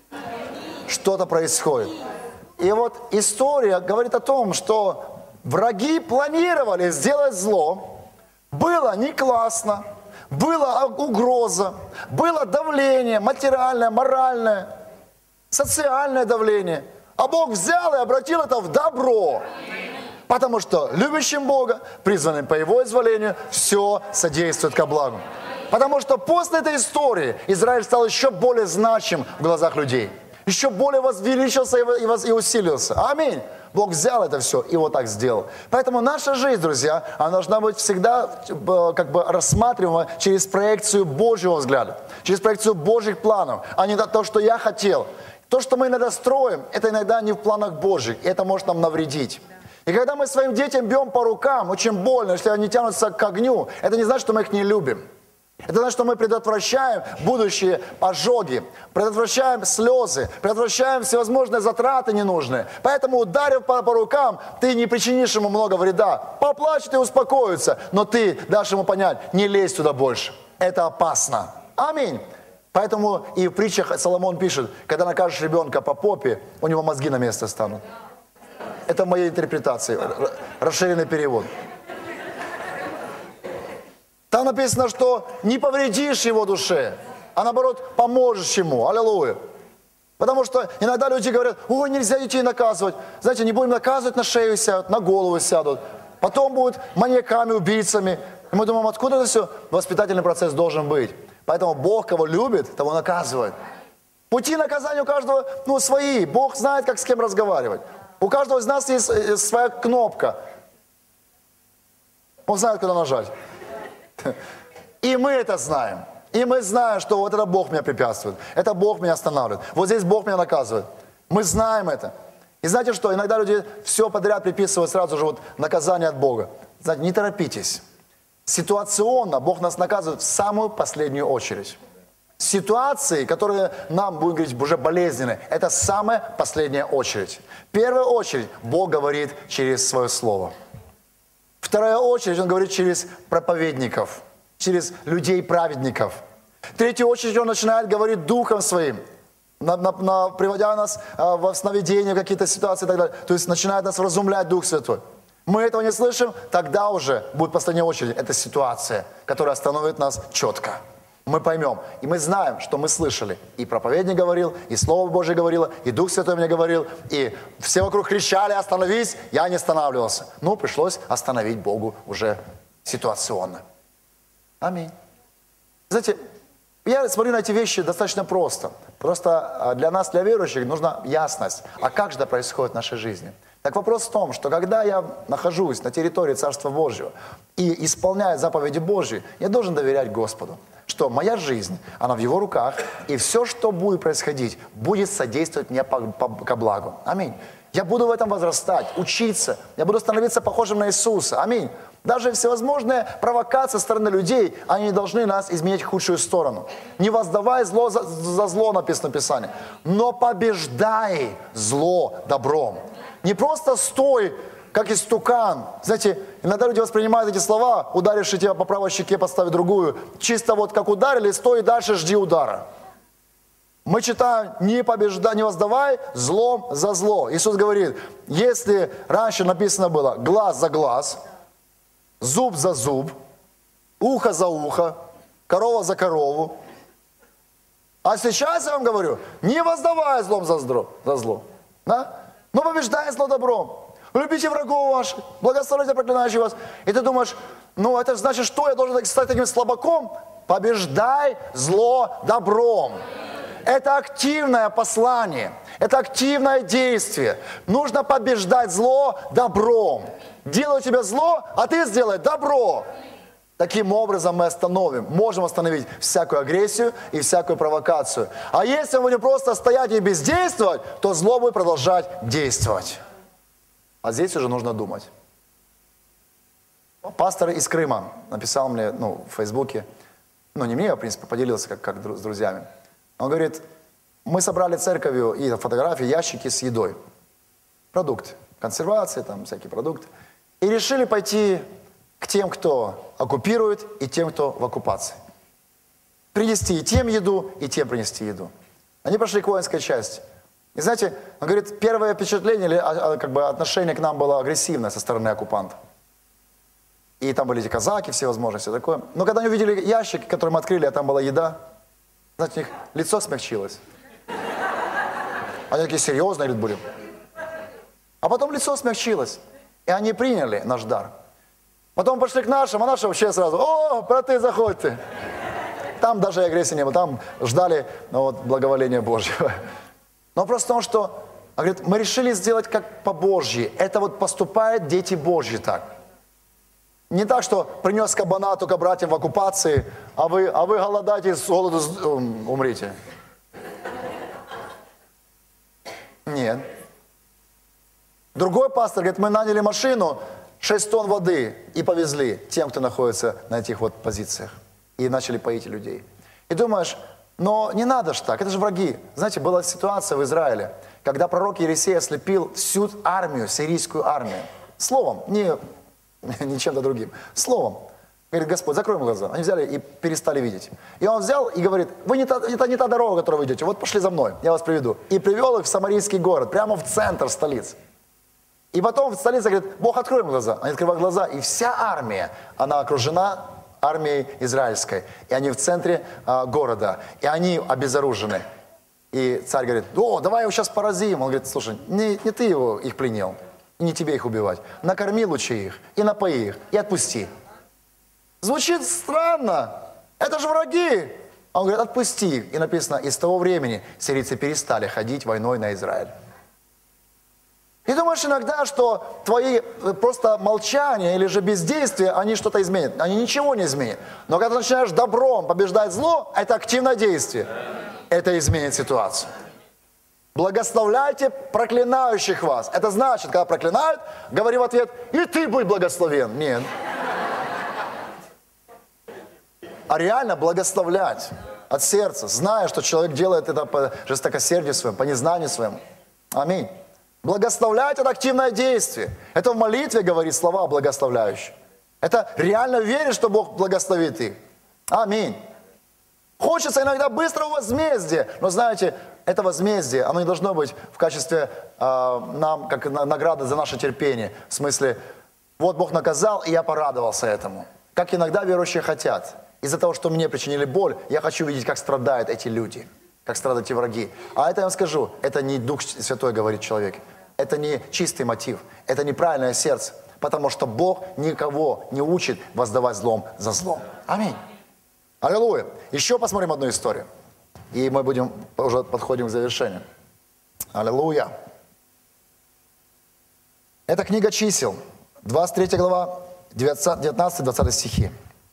Что-то происходит. И вот история говорит о том, что враги планировали сделать зло. Было не классно. Была угроза. Было давление материальное, моральное. Социальное давление. А Бог взял и обратил это в добро. Потому что любящим Бога, призванным по Его изволению, все содействует ко благу. Потому что после этой истории Израиль стал еще более значим в глазах людей. Еще более возвеличился и усилился. Аминь. Бог взял это все и вот так сделал. Поэтому наша жизнь, друзья, она должна быть всегда как бы рассматриваема через проекцию Божьего взгляда. Через проекцию Божьих планов, а не то, что я хотел. То, что мы иногда строим, это иногда не в планах Божьих, и это может нам навредить. И когда мы своим детям бьем по рукам, очень больно, если они тянутся к огню, это не значит, что мы их не любим. Это значит, что мы предотвращаем будущие ожоги, предотвращаем слезы, предотвращаем всевозможные затраты ненужные. Поэтому, ударив по рукам, ты не причинишь ему много вреда. Поплачет и успокоится, но ты дашь ему понять, не лезь туда больше. Это опасно. Аминь. Поэтому и в притчах Соломон пишет, когда накажешь ребенка по попе, у него мозги на место станут. Это в моей интерпретации, расширенный перевод. Там написано, что не повредишь его душе, а наоборот поможешь ему. Аллилуйя. Потому что иногда люди говорят, ой, нельзя детей наказывать. Знаете, не будем наказывать, на шею сядут, на голову сядут. Потом будут маньяками, убийцами. И мы думаем, откуда это все? Воспитательный процесс должен быть. Поэтому Бог, кого любит, того наказывает. Пути наказания у каждого, свои. Бог знает, как с кем разговаривать. У каждого из нас есть своя кнопка. Он знает, куда нажать. И мы это знаем. И мы знаем, что вот это Бог меня препятствует. Это Бог меня останавливает. Вот здесь Бог меня наказывает. Мы знаем это. И знаете что? Иногда люди все подряд приписывают сразу же вот наказание от Бога. Знаете, не торопитесь. Ситуационно Бог нас наказывает в самую последнюю очередь. Ситуации, которые нам, будем говорить, уже болезненные, это самая последняя очередь. В первую очередь Бог говорит через свое слово. Вторая очередь Он говорит через проповедников, через людей-праведников. В третью очередь Он начинает говорить Духом Своим, приводя нас в сновидение, в какие-то ситуации и так далее. То есть начинает нас вразумлять Дух Святой. Мы этого не слышим, тогда уже будет последняя очередь. Это ситуация, которая остановит нас четко. Мы поймем, и мы знаем, что мы слышали. И проповедник говорил, и Слово Божье говорило, и Дух Святой мне говорил, и все вокруг кричали: остановись, я не останавливался. Пришлось остановить Богу уже ситуационно. Аминь. Знаете, я смотрю на эти вещи достаточно просто. Просто для нас, для верующих, нужна ясность. А как же это происходит в нашей жизни? Так вопрос в том, что когда я нахожусь на территории Царства Божьего и исполняю заповеди Божьи, я должен доверять Господу, что моя жизнь, она в Его руках, и все, что будет происходить, будет содействовать мне ко благу. Аминь. Я буду в этом возрастать, учиться, я буду становиться похожим на Иисуса. Аминь. Даже всевозможные провокации со стороны людей, они не должны нас изменить в худшую сторону. Не воздавай зло за зло, написано в Писании, но побеждай зло добром. Не просто стой, как истукан. Знаете, иногда люди воспринимают эти слова, ударивший тебя по правой щеке, подставить другую, чисто вот как ударили, стой и дальше жди удара. Мы читаем, не воздавай злом за зло. Иисус говорит, если раньше написано было глаз за глаз, зуб за зуб, ухо за ухо, корова за корову, а сейчас я вам говорю, не воздавай злом за зло, да? Но побеждай зло добром. Любите врагов ваших, благословляйте проклинающих вас. И ты думаешь, это значит, что я должен стать таким слабаком? Побеждай зло добром. Это активное послание, это активное действие. Нужно побеждать зло добром. Делаю тебе зло, а ты сделай добро. Таким образом мы можем остановить всякую агрессию и всякую провокацию. А если мы будем просто стоять и бездействовать, то зло будет продолжать действовать. А здесь уже нужно думать. Пастор из Крыма написал мне в Фейсбуке, не мне, в принципе, поделился как с друзьями. Он говорит, мы собрали церковью и фотографии, ящики с едой. Продукты, консервации, всякие продукты. И решили пойти к тем, кто оккупирует, и тем, кто в оккупации. Принести и тем еду, и тем принести еду. Они пошли к воинской части. И знаете, он говорит, первое впечатление, или отношение к нам было агрессивное со стороны оккупантов. И там были эти казаки всевозможные, все такое. Но когда они увидели ящик, который мы открыли, а там была еда, знаете, у них лицо смягчилось. Они такие серьезные были. А потом лицо смягчилось. И они приняли наш дар. Потом пошли к нашим, а наши вообще сразу, браты, заходьте. Там даже агрессии не было, там ждали благоволения Божьего. Но вопрос в том, что, говорит, мы решили сделать как по-божьи. Это поступают дети Божьи так. Не так, что принес кабана только братьям в оккупации, а вы голодаете, с голоду умрите. Нет. Другой пастор говорит, мы наняли машину, 6 тонн воды и повезли тем, кто находится на этих позициях. и начали поить людей. И думаешь, но не надо ж так, это же враги. Знаете, была ситуация в Израиле, когда пророк Елисей ослепил всю армию, сирийскую армию. Словом, не чем-то другим. Словом. Говорит, Господь, закрой им глаза. Они взяли и перестали видеть. И он взял и говорит, это не та дорога, которую вы идете, вот пошли за мной, я вас приведу. И привел их в Самарийский город, прямо в центр столицы. И потом в столице говорит, Бог, открой им глаза. Они открывают глаза, и вся армия, она окружена армией израильской. И они в центре города, и они обезоружены. И царь говорит, давай его сейчас поразим. Он говорит, слушай, не ты их пленил, и не тебе их убивать. Накорми лучше их, и напои их, и отпусти. Звучит странно. Это же враги. А он говорит, отпусти. И написано, и с того времени сирийцы перестали ходить войной на Израиль. И думаешь иногда, что твои просто молчания или же бездействия, они что-то изменят. Они ничего не изменят. Но когда ты начинаешь добром побеждать зло, это активное действие. Это изменит ситуацию. Благословляйте проклинающих вас. Это значит, когда проклинают, говори в ответ, и ты будь благословен. Нет. А реально благословлять от сердца, зная, что человек делает это по жестокосердию своему, по незнанию своему. Аминь. Благословлять – это активное действие. Это в молитве говорит слова благословляющие. Это реально верить, что Бог благословит их. Аминь. Хочется иногда быстрого возмездия, но знаете, это возмездие, оно не должно быть в качестве нам, как награды за наше терпение. В смысле, вот Бог наказал, и я порадовался этому. Как иногда верующие хотят. Из-за того, что мне причинили боль, я хочу видеть, как страдают эти люди, как страдают эти враги. А это я вам скажу, это не Дух Святой говорит человек. Это не чистый мотив, это неправильное сердце, потому что Бог никого не учит воздавать злом за злом. Аминь. Аллилуйя. Еще посмотрим одну историю. И мы уже подходим к завершению. Аллилуйя. Это книга Чисел, 23 глава, 19-20 стихи.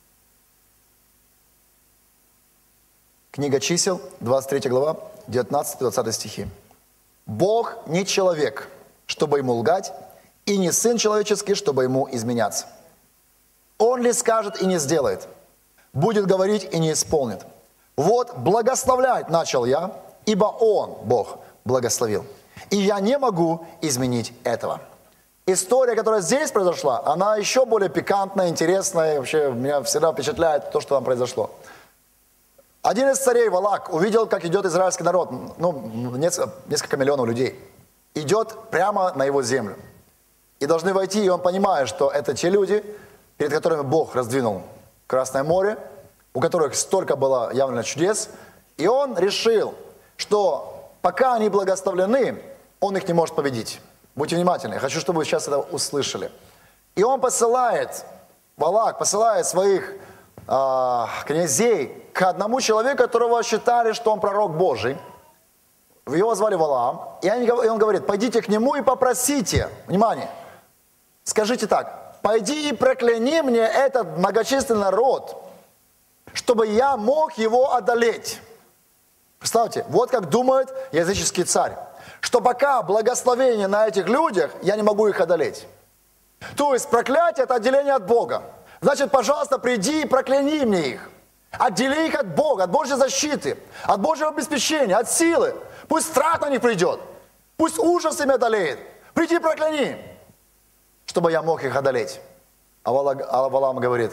Книга Чисел, 23 глава, 19-20 стихи. Бог не человек, чтобы ему лгать, и не сын человеческий, чтобы ему изменяться. Он ли скажет и не сделает, будет говорить и не исполнит. Вот благословлять начал я, ибо Он, Бог, благословил. И я не могу изменить этого. История, которая здесь произошла, она еще более пикантная, интересная. Вообще меня всегда впечатляет то, что там произошло. Один из царей, Валак, увидел, как идет израильский народ, несколько миллионов людей. Идет прямо на его землю. И должны войти, и он понимает, что это те люди, перед которыми Бог раздвинул Красное море, у которых столько было явно чудес. И он решил, что пока они благословлены, он их не может победить. Будьте внимательны, я хочу, чтобы вы сейчас это услышали. И он посылает, Валак посылает своих князей к одному человеку, которого считали, что он пророк Божий. Его звали Валаам. И он говорит, пойдите к нему и попросите, внимание, скажите так, пойди и прокляни мне этот многочисленный народ, чтобы я мог его одолеть. Представьте, вот как думает языческий царь, что пока благословение на этих людях, я не могу их одолеть. То есть проклятие – это отделение от Бога. Значит, пожалуйста, приди и прокляни мне их. Отдели их от Бога, от Божьей защиты, от Божьего обеспечения, от силы. Пусть страх на них придет. Пусть ужас ими одолеет. Приди и прокляни, чтобы я мог их одолеть. А Валаам говорит,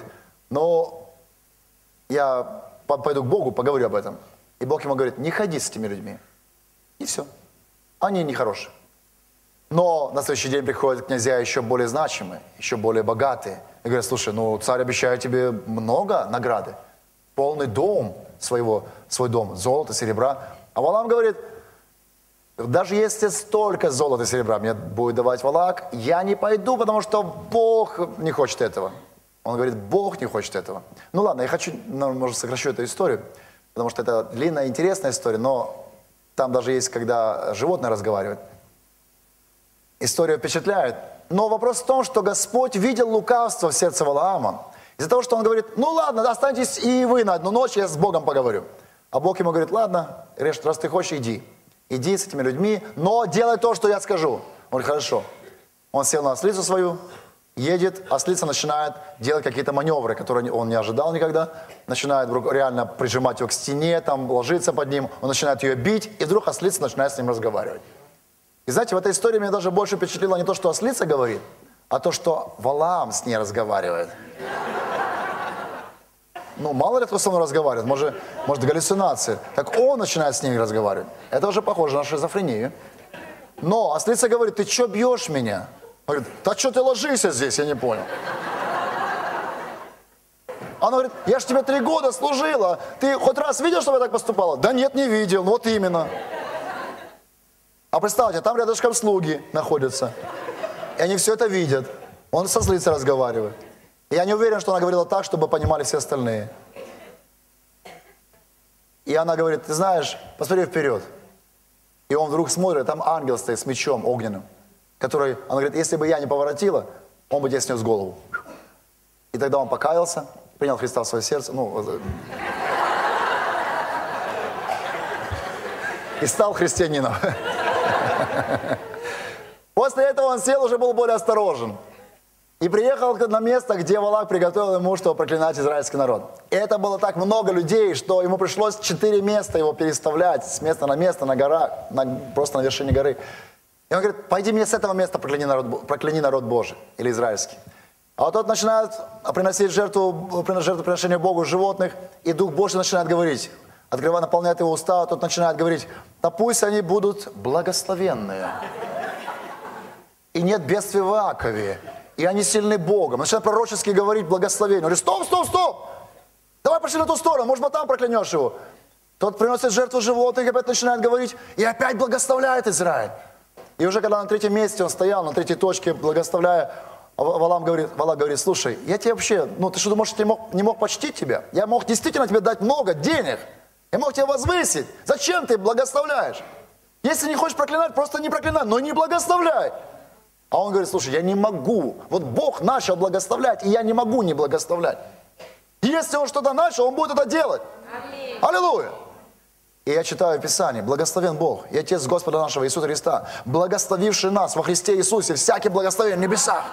я пойду к Богу, поговорю об этом. И Бог ему говорит, не ходи с этими людьми. И все. Они нехорошие. Но на следующий день приходят князья еще более значимые, еще более богатые. И говорят, слушай, царь обещает тебе много награды. Полный дом свой дом, золото, серебра. А Валаам говорит, даже если столько золота и серебра мне будет давать Валак, я не пойду, потому что Бог не хочет этого. Он говорит, Бог не хочет этого. Ну ладно, я хочу, может, сокращу эту историю, потому что это длинная, интересная история, но там даже есть, когда животные разговаривают. История впечатляет. Но вопрос в том, что Господь видел лукавство в сердце Валаама. Из-за того, что он говорит, ладно, останьтесь и вы на одну ночь, я с Богом поговорю. А Бог ему говорит, ладно, раз ты хочешь, иди. Иди с этими людьми, но делай то, что я скажу. Он говорит, хорошо. Он сел на ослицу свою, едет, ослица начинает делать какие-то маневры, которые он не ожидал никогда. Начинает вдруг реально прижимать его к стене, там, ложиться под ним. Он начинает ее бить, и вдруг ослица начинает с ним разговаривать. И знаете, в этой истории меня даже больше впечатлило не то, что ослица говорит, а то, что Валаам с ней разговаривает. Ну, мало ли кто со мной разговаривает, может галлюцинации. Так он начинает с ней разговаривать. Это уже похоже на шизофрению. Но ослица говорит: ты что бьешь меня? Он говорит: да что ты ложишься здесь, я не понял. Она говорит: я же тебе 3 года служила, ты хоть раз видел, чтобы я так поступала? Да нет, не видел, вот именно. А представьте, там рядышком слуги находятся, и они все это видят. Он со ослицей разговаривает. И я не уверен, что она говорила так, чтобы понимали все остальные. И она говорит: ты знаешь, посмотри вперед. И он вдруг смотрит, там ангел стоит с мечом огненным, который, она говорит, если бы я не поворотила, он бы тебе снес голову. И тогда он покаялся, принял Христа в свое сердце, и стал христианином. После этого он сел, уже был более осторожен. И приехал на место, где Валак приготовил ему, чтобы проклинать израильский народ. И это было так много людей, что ему пришлось 4 места его переставлять, с места на место, на горах, просто на вершине горы. И он говорит: пойди мне с этого места прокляни народ Божий, или израильский. А вот тот начинает приносить жертвоприношение Богу животных, и Дух Божий начинает говорить, наполняет его уста, а тот начинает говорить: да пусть они будут благословенные. И нет бедствия в Иакове. И они сильны Богом. Начинает пророчески говорить благословение. Он говорит: стоп! Давай пошли на ту сторону, может быть, там проклянешь его. Тот приносит жертву животных, и опять начинает говорить, и опять благословляет Израиль. И уже когда на 3-м месте он стоял, на 3-й точке, благословляя, Валак говорит: слушай, я тебе вообще, ты что думаешь, я не мог почтить тебя? Я мог действительно тебе дать много денег. Я мог тебя возвысить. Зачем ты благословляешь? Если не хочешь проклинать, просто не проклинай, но не благословляй. А он говорит: слушай, я не могу. Вот Бог начал благословлять, и я не могу не благословлять. Если он что-то начал, он будет это делать. Аллилуйя. И я читаю в Писании: благословен Бог и Отец Господа нашего Иисуса Христа, благословивший нас во Христе Иисусе, всякий благословен в небесах.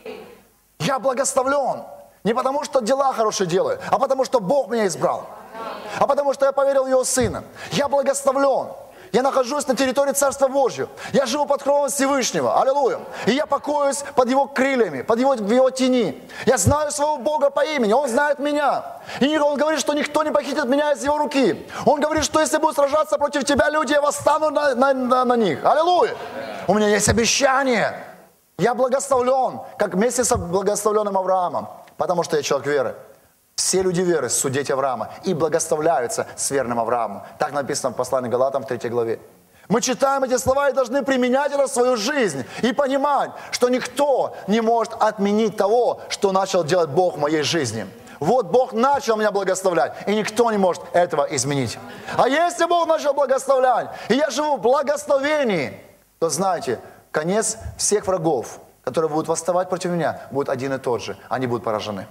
Я благословлен. Не потому, что дела хорошие делаю, а потому, что Бог меня избрал. А потому, что я поверил в Его Сына. Я благословлен. Я нахожусь на территории Царства Божьего. Я живу под кровом Всевышнего. Аллилуйя. И я покоюсь под Его крыльями, в Его тени. Я знаю своего Бога по имени. Он знает меня. И Он говорит, что никто не похитит меня из Его руки. Он говорит, что если будут сражаться против тебя люди, я восстану на них. Аллилуйя. У меня есть обещание. Я благословлен, как вместе с благословленным Авраамом. Потому что я человек веры. Все люди веры судить Авраама и благословляются с верным Авраамом. Так написано в послании Галатам в 3 главе. Мы читаем эти слова и должны применять это в свою жизнь. И понимать, что никто не может отменить того, что начал делать Бог в моей жизни. Вот Бог начал меня благословлять, и никто не может этого изменить. А если Бог начал благословлять, и я живу в благословении, то знаете, конец всех врагов, которые будут восставать против меня, будет один и тот же. Они будут поражены.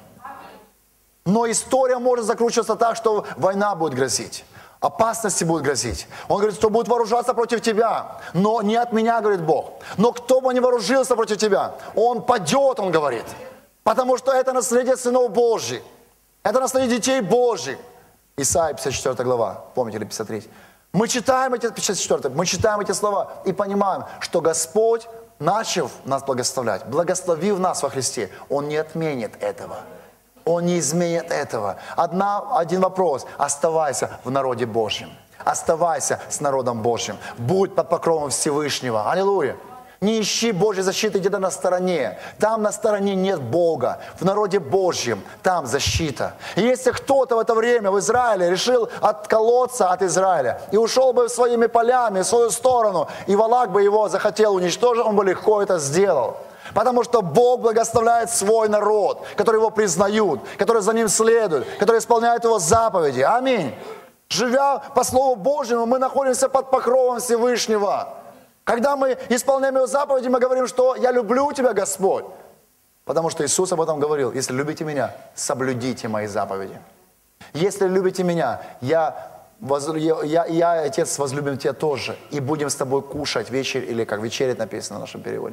Но история может закручиваться так, что война будет грозить. Опасности будут грозить. Он говорит, что будет вооружаться против тебя. Но не от меня, говорит Бог. Но кто бы ни вооружился против тебя, он падет, он говорит. Потому что это наследие сынов Божьих. Это наследие детей Божьих. Исайя 54 глава, помните, или 53. Мы читаем эти слова и понимаем, что Господь, начав нас благословлять, благословив нас во Христе, Он не отменит этого. Он не изменит этого. Один вопрос. Оставайся в народе Божьем. Оставайся с народом Божьим. Будь под покровом Всевышнего. Аллилуйя. Не ищи Божьей защиты где-то на стороне. Там на стороне нет Бога. В народе Божьем там защита. И если кто-то в это время в Израиле решил отколоться от Израиля и ушел бы своими полями в свою сторону, и Валак бы его захотел уничтожить, он бы легко это сделал. Потому что Бог благословляет свой народ, который его признают, который за ним следует, который исполняет его заповеди. Аминь. Живя по Слову Божьему, мы находимся под покровом Всевышнего. Когда мы исполняем его заповеди, мы говорим, что «Я люблю тебя, Господь». Потому что Иисус об этом говорил. Если любите меня, соблюдите мои заповеди. Если любите меня, я и Отец, возлюбим тебя тоже. И будем с тобой кушать вечер, или как вечерять написано в нашем переводе.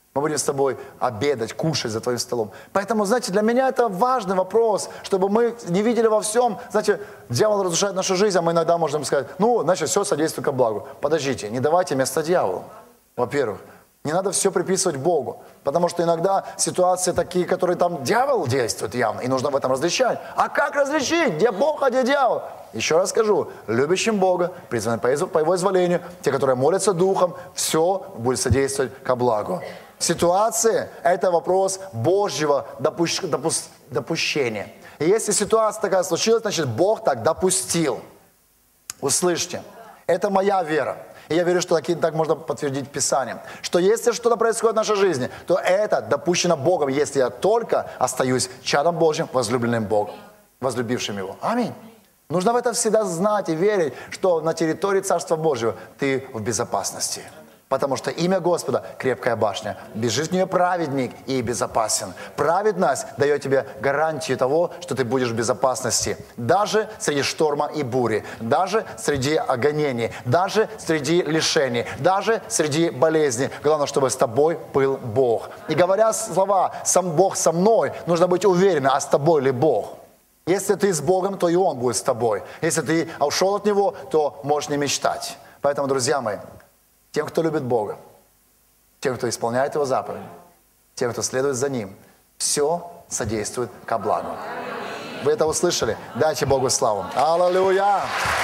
Мы будем с тобой обедать, кушать за твоим столом. Поэтому, знаете, для меня это важный вопрос, чтобы мы не видели во всем. Знаете, дьявол разрушает нашу жизнь, а мы иногда можем сказать, ну, значит, все содействует ко благу. Подождите, не давайте место дьяволу, во-первых. Не надо все приписывать Богу, потому что иногда ситуации такие, которые там дьявол действует явно, и нужно в этом различать. А как различить, где Бог, а где дьявол? Еще раз скажу, любящим Бога, призванным по Его изволению, те, которые молятся Духом, все будет содействовать ко благу. Ситуация – это вопрос Божьего допущения. И если ситуация такая случилась, значит, Бог так допустил. Услышьте, это моя вера. И я верю, что так можно подтвердить Писанием. Что если что-то происходит в нашей жизни, то это допущено Богом, если я только остаюсь чадом Божьим, возлюбленным Богом, возлюбившим Его. Аминь. Нужно в это всегда знать и верить, что на территории Царства Божьего ты в безопасности. Потому что имя Господа – крепкая башня. Бежит в нее праведник и безопасен. Праведность дает тебе гарантию того, что ты будешь в безопасности. Даже среди шторма и бури. Даже среди гонений. Даже среди лишений. Даже среди болезней. Главное, чтобы с тобой был Бог. И говоря слова «сам Бог со мной», нужно быть уверенным, а с тобой ли Бог. Если ты с Богом, то и Он будет с тобой. Если ты ушел от Него, то можешь не мечтать. Поэтому, друзья мои, тем, кто любит Бога, тем, кто исполняет Его заповеди, тем, кто следует за Ним, все содействует ко благу. Вы это услышали? Дайте Богу славу. Аллилуйя!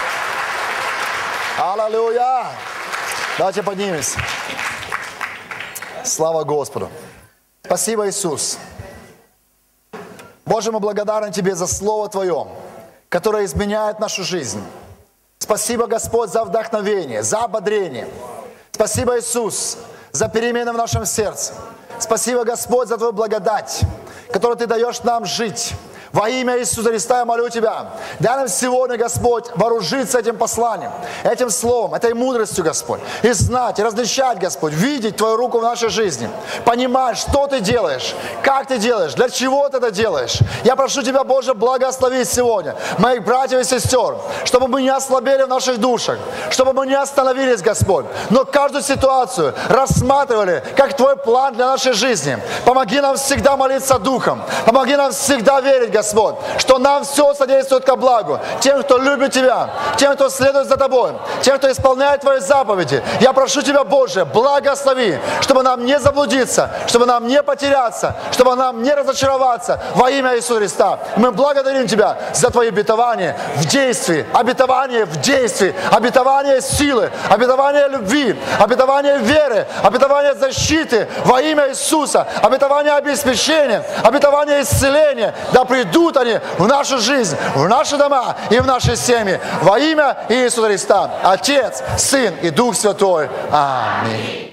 Аллилуйя! Давайте поднимемся. Слава Господу! Спасибо, Иисус! Боже, мы благодарны Тебе за Слово Твое, которое изменяет нашу жизнь. Спасибо, Господь, за вдохновение, за ободрение. Спасибо, Иисус, за перемены в нашем сердце. Спасибо, Господь, за Твою благодать, которую Ты даешь нам жить. Во имя Иисуса Христа я молю Тебя, дай нам сегодня, Господь, вооружиться этим посланием, этим словом, этой мудростью, Господь, и знать, и различать, Господь, видеть Твою руку в нашей жизни, понимать, что Ты делаешь, как Ты делаешь, для чего Ты это делаешь. Я прошу Тебя, Боже, благословить сегодня моих братьев и сестер, чтобы мы не ослабели в наших душах, чтобы мы не остановились, Господь, но каждую ситуацию рассматривали как Твой план для нашей жизни. Помоги нам всегда молиться Духом, помоги нам всегда верить, Господь, что нам все содействует ко благу. Тем, кто любит Тебя, тем, кто следует за Тобой, тем, кто исполняет Твои заповеди. Я прошу Тебя, Боже, благослови, чтобы нам не заблудиться, чтобы нам не потеряться, чтобы нам не разочароваться во имя Иисуса Христа. Мы благодарим Тебя за Твои обетования в действии, обетование в действии, обетование силы, обетование любви, обетование веры, обетование защиты во имя Иисуса, обетование обеспечения, обетование исцеления. Да придут они в нашу жизнь, в наши дома и в наши семьи. Во имя Иисуса Христа. Отец, Сын и Дух Святой. Аминь.